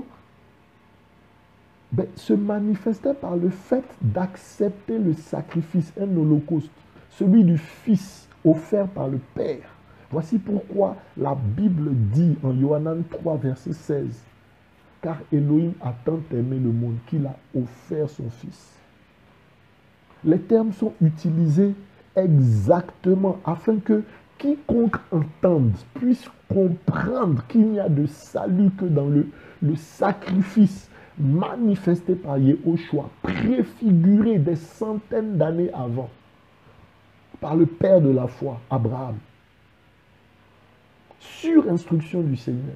se manifestait par le fait d'accepter le sacrifice, un holocauste, celui du Fils offert par le Père. Voici pourquoi la Bible dit en Yohanan 3, verset 16, « Car Elohim a tant aimé le monde qu'il a offert son Fils. » Les termes sont utilisés exactement afin que quiconque entende puisse comprendre qu'il n'y a de salut que dans le sacrifice manifesté par Yehoshua, préfiguré des centaines d'années avant par le père de la foi, Abraham, sur instruction du Seigneur.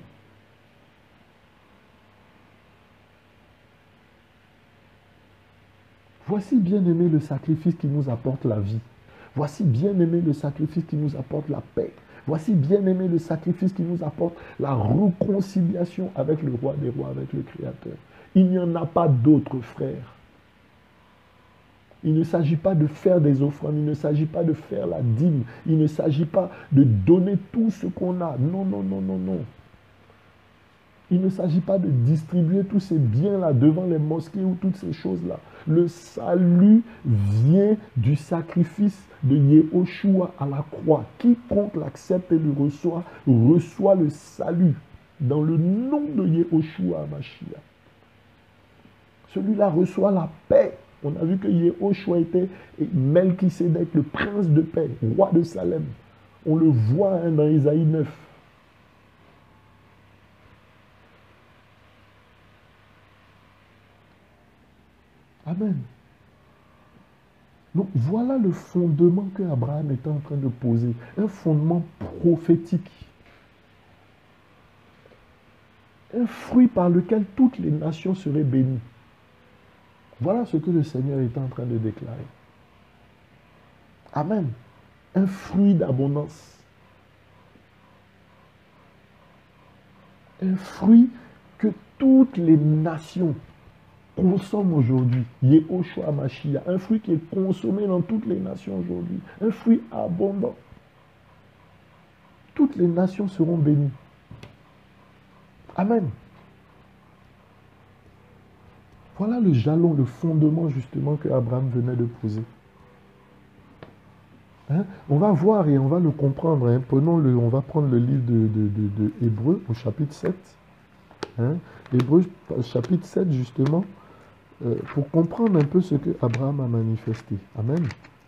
Voici, bien-aimé, le sacrifice qui nous apporte la vie. Voici, bien-aimé, le sacrifice qui nous apporte la paix. Voici, bien-aimé, le sacrifice qui nous apporte la réconciliation avec le roi des rois, avec le Créateur. Il n'y en a pas d'autre, frère. Il ne s'agit pas de faire des offrandes, il ne s'agit pas de faire la dîme, il ne s'agit pas de donner tout ce qu'on a. Non, non, non, non, non. Il ne s'agit pas de distribuer tous ces biens-là devant les mosquées ou toutes ces choses-là. Le salut vient du sacrifice de Yehoshua à la croix. Quiconque l'accepte et le reçoit, reçoit le salut dans le nom de Yehoshua Mashiach. Celui-là reçoit la paix. On a vu que Yehoshua était Melchisédek, le prince de paix, roi de Salem. On le voit dans Isaïe 9. Amen. Donc voilà le fondement que Abraham était en train de poser. Un fondement prophétique. Un fruit par lequel toutes les nations seraient bénies. Voilà ce que le Seigneur est en train de déclarer. Amen. Un fruit d'abondance. Un fruit que toutes les nations consomment aujourd'hui. Yehoshua Mashiach. Un fruit qui est consommé dans toutes les nations aujourd'hui. Un fruit abondant. Toutes les nations seront bénies. Amen. Voilà le jalon, le fondement justement que Abraham venait de poser. Hein? On va voir et on va le comprendre. Hein? On va prendre le livre de Hébreux au chapitre 7. Hein? Hébreux chapitre 7 justement, pour comprendre un peu ce que Abraham a manifesté. Amen.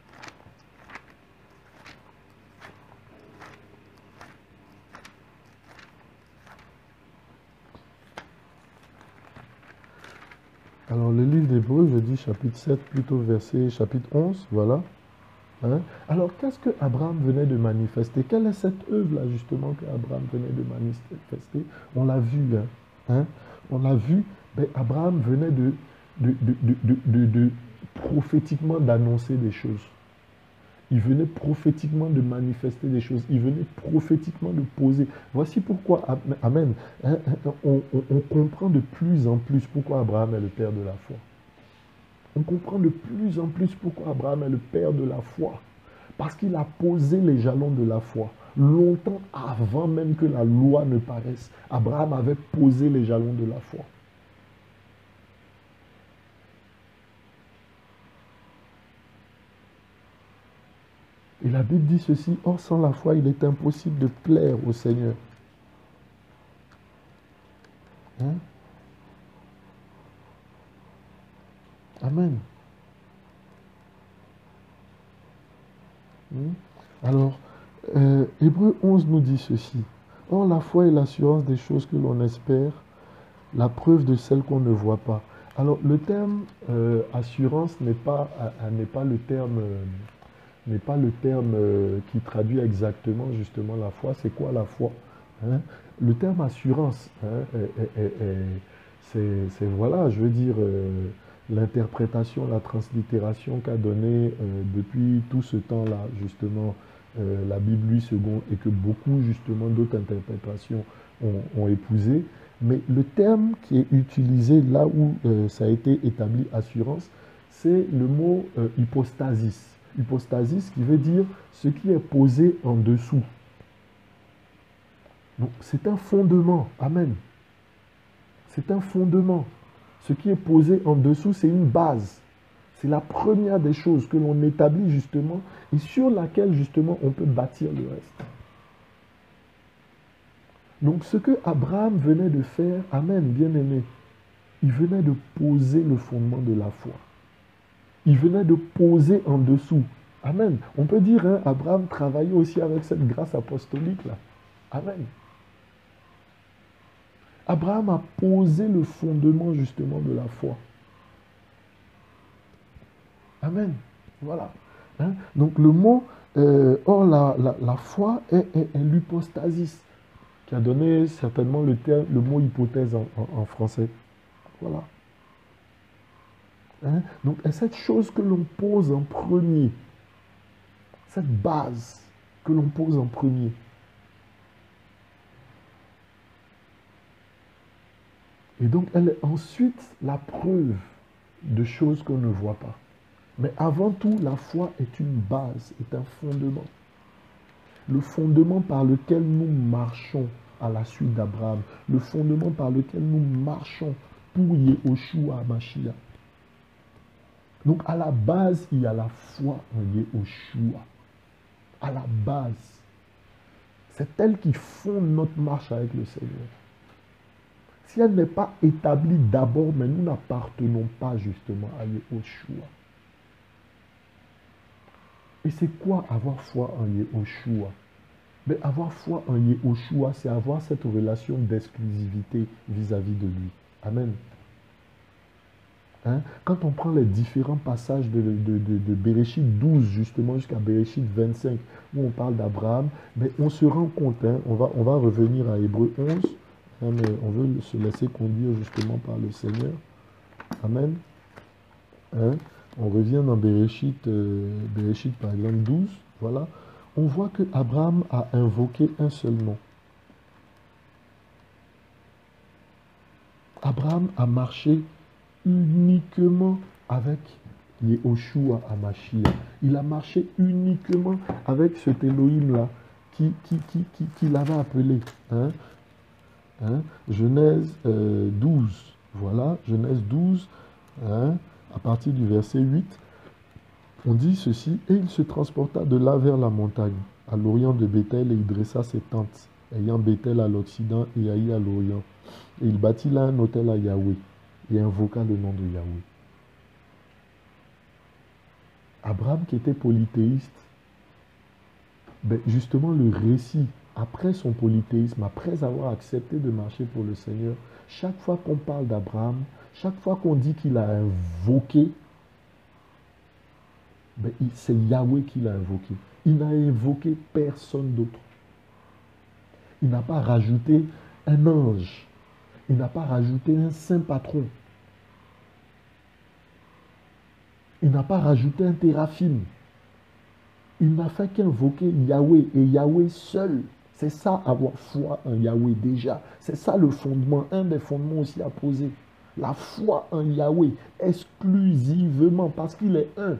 Alors le livre d'Hébreux, je dis chapitre 7, plutôt verset chapitre 11, voilà. Hein? Alors qu'est-ce que Abraham venait de manifester? Quelle est cette œuvre-là justement que Abraham venait de manifester? On l'a vu, hein? On l'a vu, ben, Abraham venait de prophétiquement d'annoncer des choses. Il venait prophétiquement de manifester des choses. Il venait prophétiquement de poser. Voici pourquoi, amen, hein, on comprend de plus en plus pourquoi Abraham est le père de la foi. On comprend de plus en plus pourquoi Abraham est le père de la foi. Parce qu'il a posé les jalons de la foi. Longtemps avant même que la loi ne paraisse, Abraham avait posé les jalons de la foi. Et la Bible dit ceci, « Or sans la foi, il est impossible de plaire au Seigneur. » Hein? Amen. Alors, Hébreux 11 nous dit ceci. « Or la foi est l'assurance des choses que l'on espère, la preuve de celles qu'on ne voit pas. » Alors, le terme assurance n'est pas le terme... n'est pas le terme qui traduit exactement justement la foi. C'est quoi la foi? Hein? Le terme assurance, hein, c'est voilà, je veux dire, l'interprétation, la translittération qu'a donnée depuis tout ce temps-là, justement, la Bible 8 secondes, et que beaucoup, justement, d'autres interprétations ont épousé. Mais le terme qui est utilisé là où ça a été établi, assurance, c'est le mot hypostasis. Hypostasis qui veut dire ce qui est posé en dessous. Donc c'est un fondement. Amen. C'est un fondement. Ce qui est posé en dessous, c'est une base. C'est la première des choses que l'on établit justement et sur laquelle justement on peut bâtir le reste. Donc ce que Abraham venait de faire, amen, bien-aimé, il venait de poser le fondement de la foi. Il venait de poser en dessous. Amen. On peut dire, hein, Abraham travaillait aussi avec cette grâce apostolique-là. Amen. Abraham a posé le fondement justement de la foi. Amen. Voilà. Hein? Donc le mot, or la foi est l'hypostasis, qui a donné certainement le mot hypothèse en français. Voilà. Hein? Donc, cette chose que l'on pose en premier, cette base que l'on pose en premier. Et donc, elle est ensuite la preuve de choses qu'on ne voit pas. Mais avant tout, la foi est une base, est un fondement. Le fondement par lequel nous marchons à la suite d'Abraham. Le fondement par lequel nous marchons pour Yehoshua Mashiach. Donc à la base, il y a la foi en Yehoshua. À la base. C'est elle qui fonde notre marche avec le Seigneur. Si elle n'est pas établie d'abord, mais nous n'appartenons pas justement à Yehoshua. Et c'est quoi avoir foi en Yehoshua? Mais avoir foi en Yehoshua, c'est avoir cette relation d'exclusivité vis-à-vis de lui. Amen. Hein? Quand on prend les différents passages de Béréchit 12 justement jusqu'à Béréchit 25 où on parle d'Abraham, mais on se rend compte, hein, on va revenir à Hébreu 11, hein, mais on veut se laisser conduire justement par le Seigneur. Amen. Hein? On revient dans Béréchit par exemple 12, voilà. On voit que Abraham a invoqué un seul nom. Abraham a marché uniquement avec Yehoshua Hamashiach. Il a marché uniquement avec cet Elohim-là qui l'avait appelé. Hein? Hein? Genèse 12. Voilà, Genèse 12, hein? À partir du verset 8, on dit ceci, et il se transporta de là vers la montagne, à l'orient de Béthel, et il dressa ses tentes, ayant Béthel à l'occident et Haï à l'orient. Et il bâtit là un autel à Yahweh, et invoqua le nom de Yahweh. Abraham qui était polythéiste, ben justement le récit, après son polythéisme, après avoir accepté de marcher pour le Seigneur, chaque fois qu'on parle d'Abraham, chaque fois qu'on dit qu'il a invoqué, ben, c'est Yahweh qui l'a invoqué. Il n'a invoqué personne d'autre. Il n'a pas rajouté un ange. Il n'a pas rajouté un saint patron. Il n'a pas rajouté un téraphim. Il n'a fait qu'invoquer Yahweh et Yahweh seul. C'est ça avoir foi en Yahweh déjà. C'est ça le fondement, un des fondements aussi à poser. La foi en Yahweh exclusivement parce qu'il est un.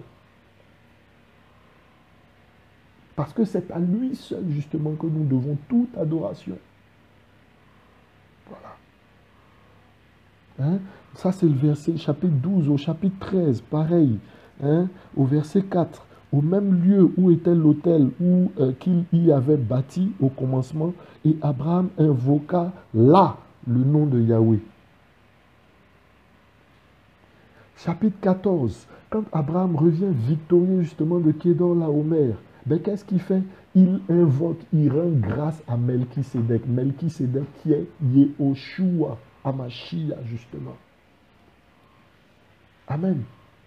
Parce que c'est à lui seul, justement, que nous devons toute adoration. Voilà. Hein? Ça, c'est le verset, chapitre 12. Au chapitre 13, pareil. Hein? Au verset 4, au même lieu où était l'autel qu'il y avait bâti au commencement, et Abraham invoqua là le nom de Yahweh. Chapitre 14, quand Abraham revient victorieux justement de Kédor Laomer, ben, qu'est-ce qu'il fait? Il invoque, il rend grâce à Melchisédek. Melchisédek qui est Yehoshua, Hamashiach justement. Amen.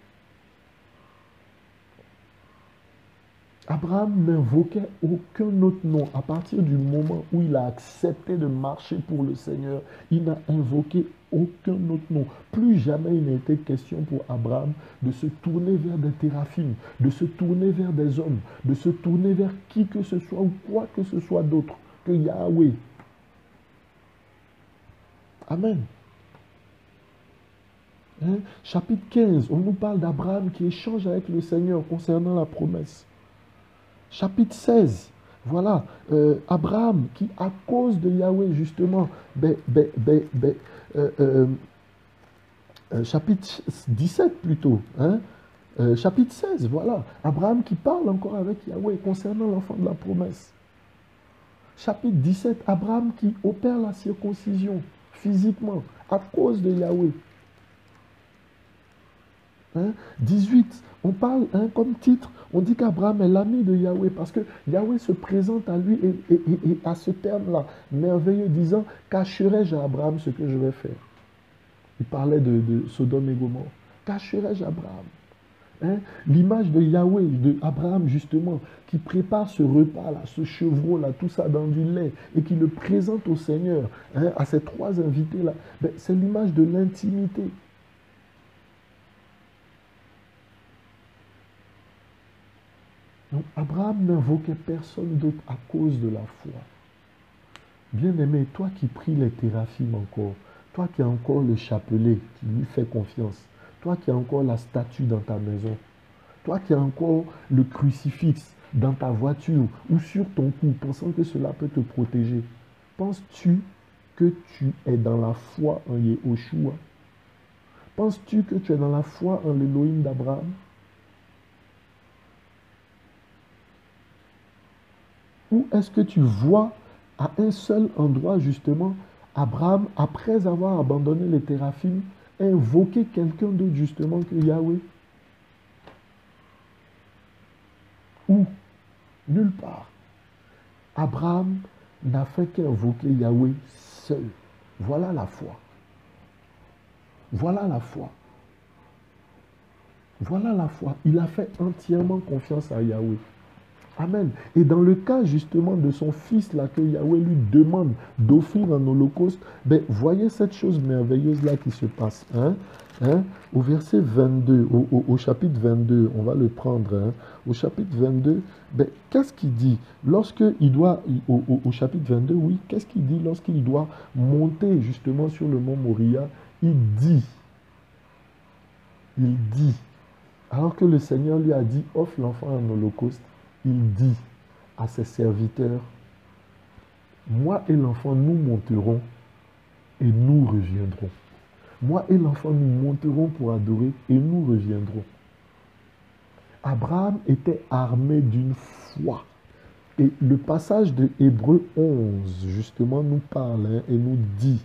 Abraham n'invoquait aucun autre nom. À partir du moment où il a accepté de marcher pour le Seigneur, il n'a invoqué aucun autre nom. Plus jamais il n'a été question pour Abraham de se tourner vers des téraphim, de se tourner vers des hommes, de se tourner vers qui que ce soit ou quoi que ce soit d'autre que Yahweh. Amen. Hein? Chapitre 15, on nous parle d'Abraham qui échange avec le Seigneur concernant la promesse. Chapitre 16, voilà, Abraham qui, à cause de Yahweh, justement, chapitre 17 plutôt, hein, chapitre 16, voilà, Abraham qui parle encore avec Yahweh concernant l'enfant de la promesse. Chapitre 17, Abraham qui opère la circoncision physiquement à cause de Yahweh. Hein? 18, on parle comme titre, on dit qu'Abraham est l'ami de Yahweh parce que Yahweh se présente à lui et à ce terme-là, merveilleux, disant, cacherai-je à Abraham ce que je vais faire? Il parlait de Sodome et Gomorrhe. Cacherai-je à Abraham? Hein? L'image de Yahweh, de Abraham justement, qui prépare ce repas-là, ce chevreau-là, tout ça dans du lait, et qui le présente au Seigneur, hein, à ces trois invités-là, ben, c'est l'image de l'intimité. Donc Abraham n'invoquait personne d'autre à cause de la foi. Bien-aimé, toi qui pries les théraphim encore, toi qui as encore le chapelet, qui lui fait confiance, toi qui as encore la statue dans ta maison, Toi qui as encore le crucifix dans ta voiture ou sur ton cou, pensant que cela peut te protéger, penses-tu que tu es dans la foi en Yehoshua? Penses-tu que tu es dans la foi en l'Élohim d'Abraham? Ou est-ce que tu vois à un seul endroit justement Abraham, après avoir abandonné les téraphimes, invoquer quelqu'un d'autre justement que Yahweh? Ou nulle part. Abraham n'a fait qu'invoquer Yahweh seul. Voilà la foi. Voilà la foi. Voilà la foi. Il a fait entièrement confiance à Yahweh. Amen. Et dans le cas justement de son fils là que Yahweh lui demande d'offrir un holocauste, ben, voyez cette chose merveilleuse là qui se passe. Au verset 22, au chapitre 22, on va le prendre. Au chapitre 22, ben, qu'est-ce qu'il dit lorsqu'il doit, au chapitre 22, oui, qu'est-ce qu'il dit lorsqu'il doit monter justement sur le mont Moria? Il dit, alors que le Seigneur lui a dit, offre l'enfant en holocauste, il dit à ses serviteurs, moi et l'enfant, nous monterons et nous reviendrons. Moi et l'enfant, nous monterons pour adorer et nous reviendrons. Abraham était armé d'une foi. Et le passage de Hébreux 11, justement, nous parle et nous dit,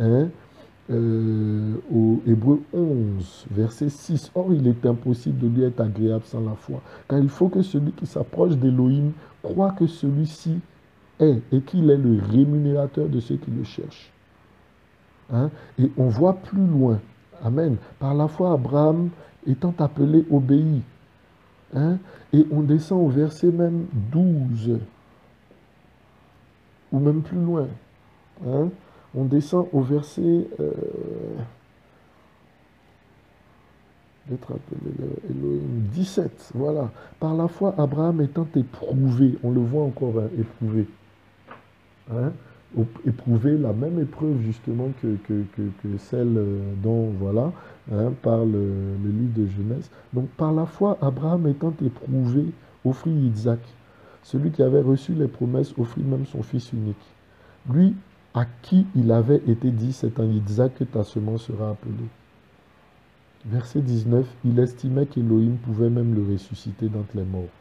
au Hébreux 11, verset 6, « Or, il est impossible de lui être agréable sans la foi, car il faut que celui qui s'approche d'Élohim croit que celui-ci est et qu'il est le rémunérateur de ceux qui le cherchent. » Et on voit plus loin, amen, par la foi Abraham étant appelé obéit. Et on descend au verset même 12, ou même plus loin. On descend au verset 17. Voilà. Par la foi, Abraham étant éprouvé, on le voit encore, éprouvé. Éprouvé, la même épreuve justement que celle dont voilà, parle le livre de Genèse. Donc par la foi, Abraham étant éprouvé, offrit Isaac. Celui qui avait reçu les promesses offrit même son fils unique. Lui, à qui il avait été dit, c'est en Isaac que ta semence sera appelée. Verset 19, il estimait qu'Élohim pouvait même le ressusciter d'entre les morts.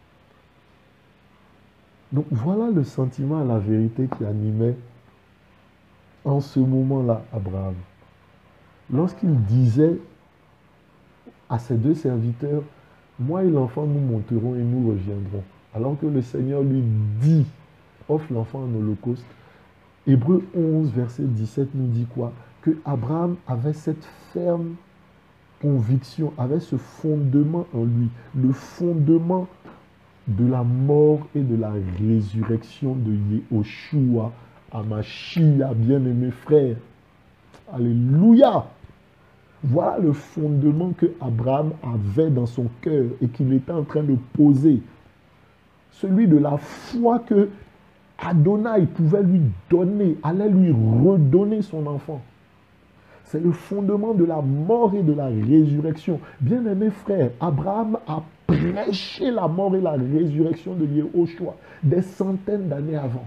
Donc voilà le sentiment à la vérité qui animait en ce moment-là Abraham. Lorsqu'il disait à ses deux serviteurs, moi et l'enfant nous monterons et nous reviendrons. Alors que le Seigneur lui dit, offre l'enfant en holocauste. Hébreux 11, verset 17 nous dit quoi? Que Abraham avait cette ferme conviction, avait ce fondement en lui, le fondement de la mort et de la résurrection de Yehoshua, Hamashiach, bien-aimé frère. Alléluia! Voilà le fondement que Abraham avait dans son cœur et qu'il était en train de poser. Celui de la foi que Adonai pouvait lui donner, allait lui redonner son enfant. C'est le fondement de la mort et de la résurrection. Bien-aimés frères, Abraham a prêché la mort et la résurrection de Yehoshua des centaines d'années avant.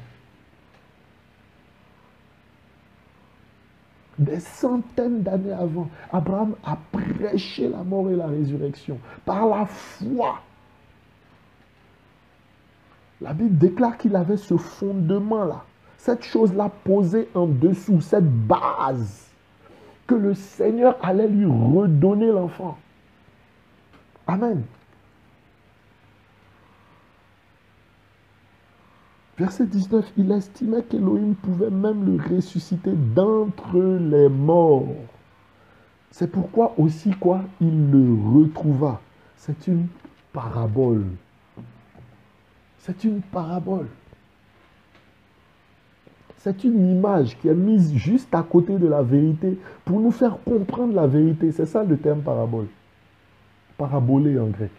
Des centaines d'années avant, Abraham a prêché la mort et la résurrection par la foi. La Bible déclare qu'il avait ce fondement-là, cette chose-là posée en dessous, cette base, que le Seigneur allait lui redonner l'enfant. Amen. Verset 19, il estimait qu'Élohim pouvait même le ressusciter d'entre les morts. C'est pourquoi aussi quoi? Il le retrouva. C'est une parabole. C'est une parabole. C'est une image qui est mise juste à côté de la vérité pour nous faire comprendre la vérité. C'est ça le terme parabole. Parabolé en grec.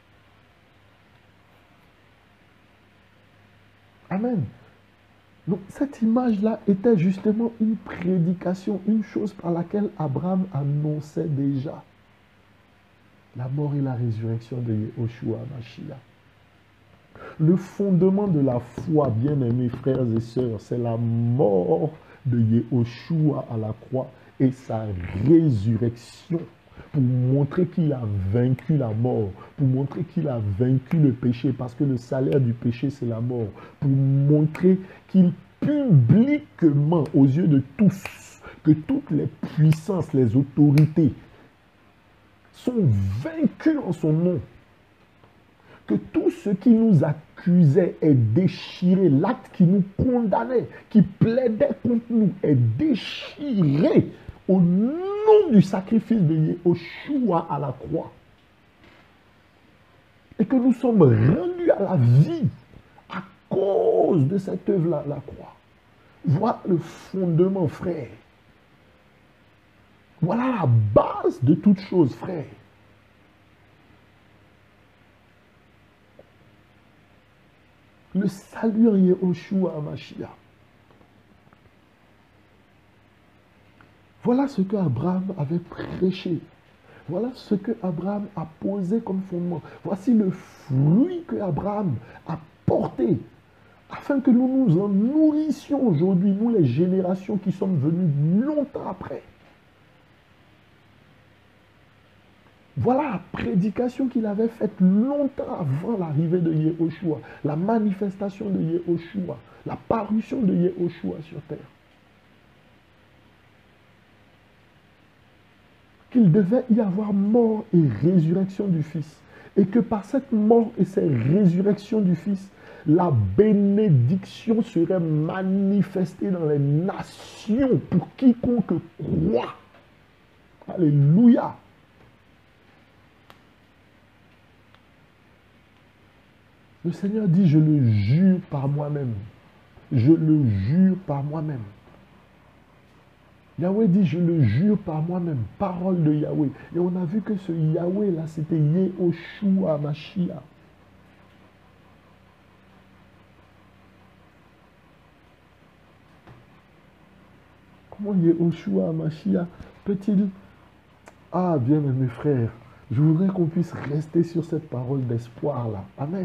Amen. Donc cette image-là était justement une prédication, une chose par laquelle Abraham annonçait déjà. La mort et la résurrection de Yehoshua Mashiach. Le fondement de la foi, bien-aimés frères et sœurs, c'est la mort de Yehoshua à la croix et sa résurrection pour montrer qu'il a vaincu la mort, pour montrer qu'il a vaincu le péché, parce que le salaire du péché, c'est la mort, pour montrer qu'il publiquement, aux yeux de tous, que toutes les puissances, les autorités sont vaincues en son nom. Que tout ce qui nous accusait est déchiré, l'acte qui nous condamnait, qui plaidait contre nous est déchiré au nom du sacrifice de Yehoshua à la croix. Et que nous sommes rendus à la vie à cause de cette œuvre-là, la croix. Voilà le fondement, frère. Voilà la base de toute chose, frère. Le salut en Yehoshua Mashiach. Voilà ce que Abraham avait prêché. Voilà ce que Abraham a posé comme fondement. Voici le fruit que Abraham a porté, afin que nous nous en nourrissions aujourd'hui, nous les générations qui sommes venues longtemps après. Voilà la prédication qu'il avait faite longtemps avant l'arrivée de Yehoshua, la manifestation de Yehoshua, la parution de Yehoshua sur terre. Qu'il devait y avoir mort et résurrection du Fils. Et que par cette mort et cette résurrection du Fils, la bénédiction serait manifestée dans les nations pour quiconque croit. Alléluia. Le Seigneur dit, je le jure par moi-même. Je le jure par moi-même. Yahweh dit, je le jure par moi-même. Parole de Yahweh. Et on a vu que ce Yahweh-là, c'était Yehoshua Mashiach. Comment Yehoshua Mashiach peut-il... Ah, bien mes frères, je voudrais qu'on puisse rester sur cette parole d'espoir-là. Amen.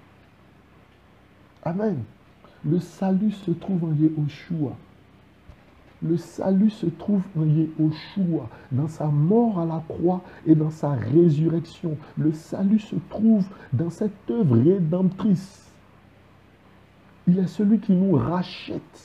Amen. Le salut se trouve en Yehoshua. Le salut se trouve en Yehoshua, dans sa mort à la croix et dans sa résurrection. Le salut se trouve dans cette œuvre rédemptrice. Il est celui qui nous rachète.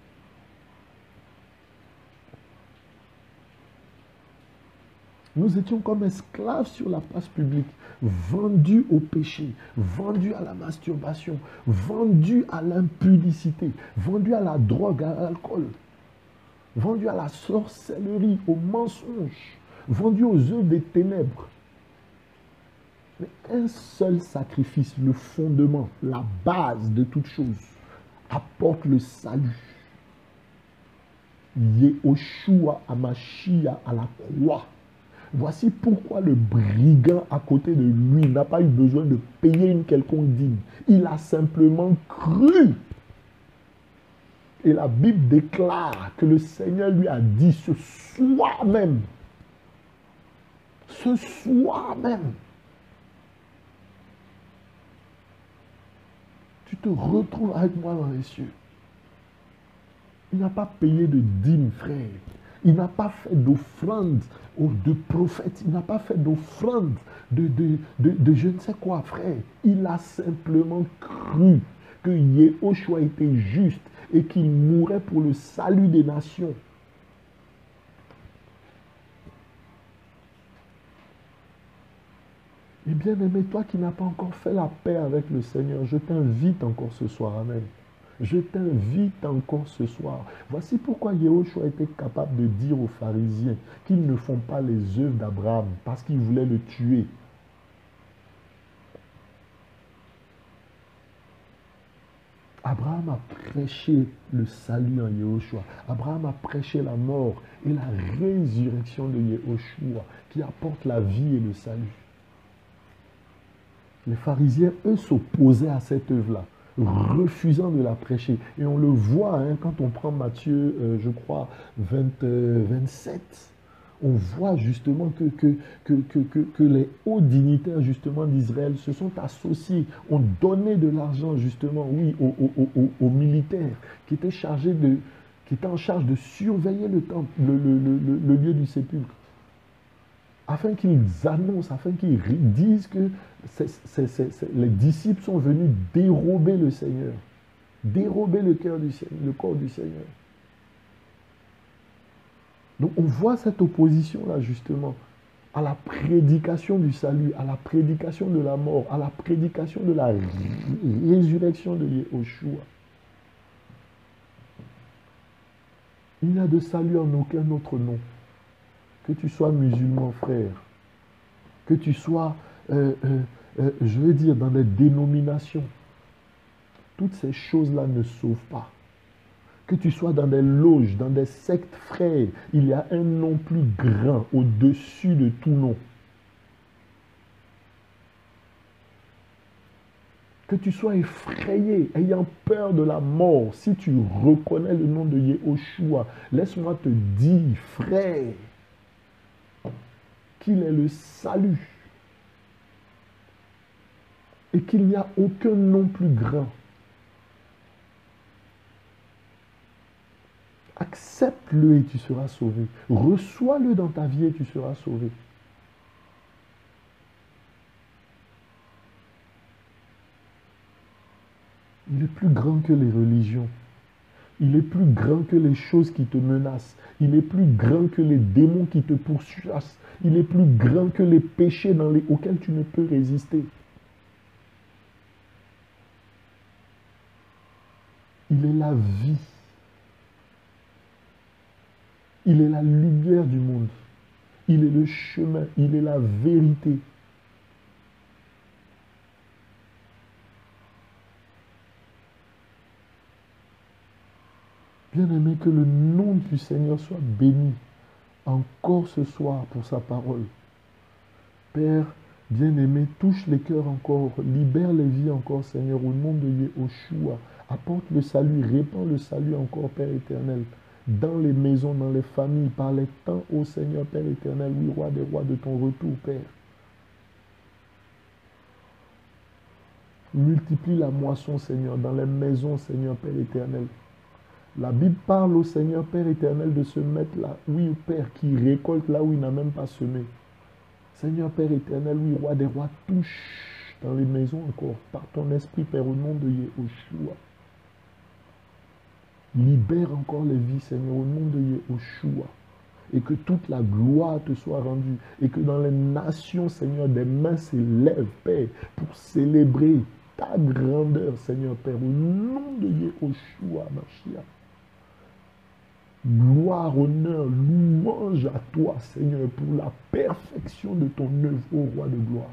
Nous étions comme esclaves sur la place publique, vendus au péché, vendus à la masturbation, vendus à l'impudicité, vendus à la drogue, à l'alcool, vendus à la sorcellerie, au mensonge, vendus aux œuvres des ténèbres. Mais un seul sacrifice, le fondement, la base de toute chose, apporte le salut. Yehoshua Hamashiach à la croix. Voici pourquoi le brigand à côté de lui n'a pas eu besoin de payer une quelconque dîme. Il a simplement cru. Et la Bible déclare que le Seigneur lui a dit ce soir même. Ce soir même. Tu te retrouves avec moi dans les cieux. Il n'a pas payé de dîme, frère. Il n'a pas fait d'offrande de prophète. Il n'a pas fait d'offrande de je ne sais quoi, frère. Il a simplement cru que Yehoshua était juste et qu'il mourrait pour le salut des nations. Et bien aimé, toi qui n'as pas encore fait la paix avec le Seigneur, je t'invite encore ce soir, amen. Je t'invite encore ce soir. Voici pourquoi Yehoshua était capable de dire aux pharisiens qu'ils ne font pas les œuvres d'Abraham parce qu'ils voulaient le tuer. Abraham a prêché le salut en Yehoshua. Abraham a prêché la mort et la résurrection de Yehoshua qui apporte la vie et le salut. Les pharisiens, eux, s'opposaient à cette œuvre-là, refusant de la prêcher. Et on le voit quand on prend Matthieu, je crois, 27. on voit justement que les hauts dignitaires justement d'Israël se sont associés, ont donné de l'argent justement, oui, aux militaires qui étaient en charge de surveiller le temple, le lieu du sépulcre, afin qu'ils annoncent, afin qu'ils disent que les disciples sont venus dérober le Seigneur, dérober le corps du Seigneur. Donc on voit cette opposition-là justement à la prédication du salut, à la prédication de la mort, à la prédication de la résurrection de Yeshua. Il n'y a de salut en aucun autre nom. Que tu sois musulman, frère, que tu sois, je veux dire, dans des dénominations, toutes ces choses-là ne sauvent pas. Que tu sois dans des loges, dans des sectes, frères, il y a un nom plus grand au-dessus de tout nom. Que tu sois effrayé, ayant peur de la mort, si tu reconnais le nom de Yeshua, laisse-moi te dire, frère, qu'il est le salut et qu'il n'y a aucun nom plus grand. Accepte-le et tu seras sauvé. Reçois-le dans ta vie et tu seras sauvé. Il est plus grand que les religions. Il est plus grand que les choses qui te menacent. Il est plus grand que les démons qui te pourchassent. Il est plus grand que les péchés auxquels tu ne peux résister. Il est la vie. Il est la lumière du monde. Il est le chemin. Il est la vérité. Bien-aimé, que le nom du Seigneur soit béni encore ce soir pour sa parole. Père, bien-aimé, touche les cœurs encore, libère les vies encore, Seigneur, au nom de Yeshua. Apporte le salut, répands le salut encore, Père éternel, dans les maisons, dans les familles, par les temps, ô Seigneur, Père éternel, oui, roi des rois, de ton retour, Père. Multiplie la moisson, Seigneur, dans les maisons, Seigneur, Père éternel. La Bible parle au Seigneur Père éternel de se mettre là, oui, Père, qui récolte là où il n'a même pas semé. Seigneur Père éternel, oui, roi des rois, touche dans les maisons encore, par ton esprit, Père, au nom de Yeshua. Libère encore les vies, Seigneur, au nom de Yeshua. Et que toute la gloire te soit rendue. Et que dans les nations, Seigneur, des mains s'élèvent, Père, pour célébrer ta grandeur, Seigneur Père, au nom de Yeshua, Mashiach. Gloire, honneur, louange à toi, Seigneur, pour la perfection de ton œuvre, ô roi de gloire.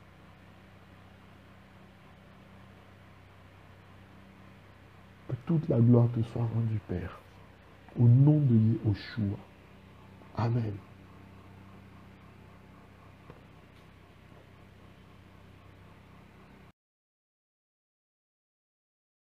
Que toute la gloire te soit rendue, Père, au nom de Yeshua. Amen.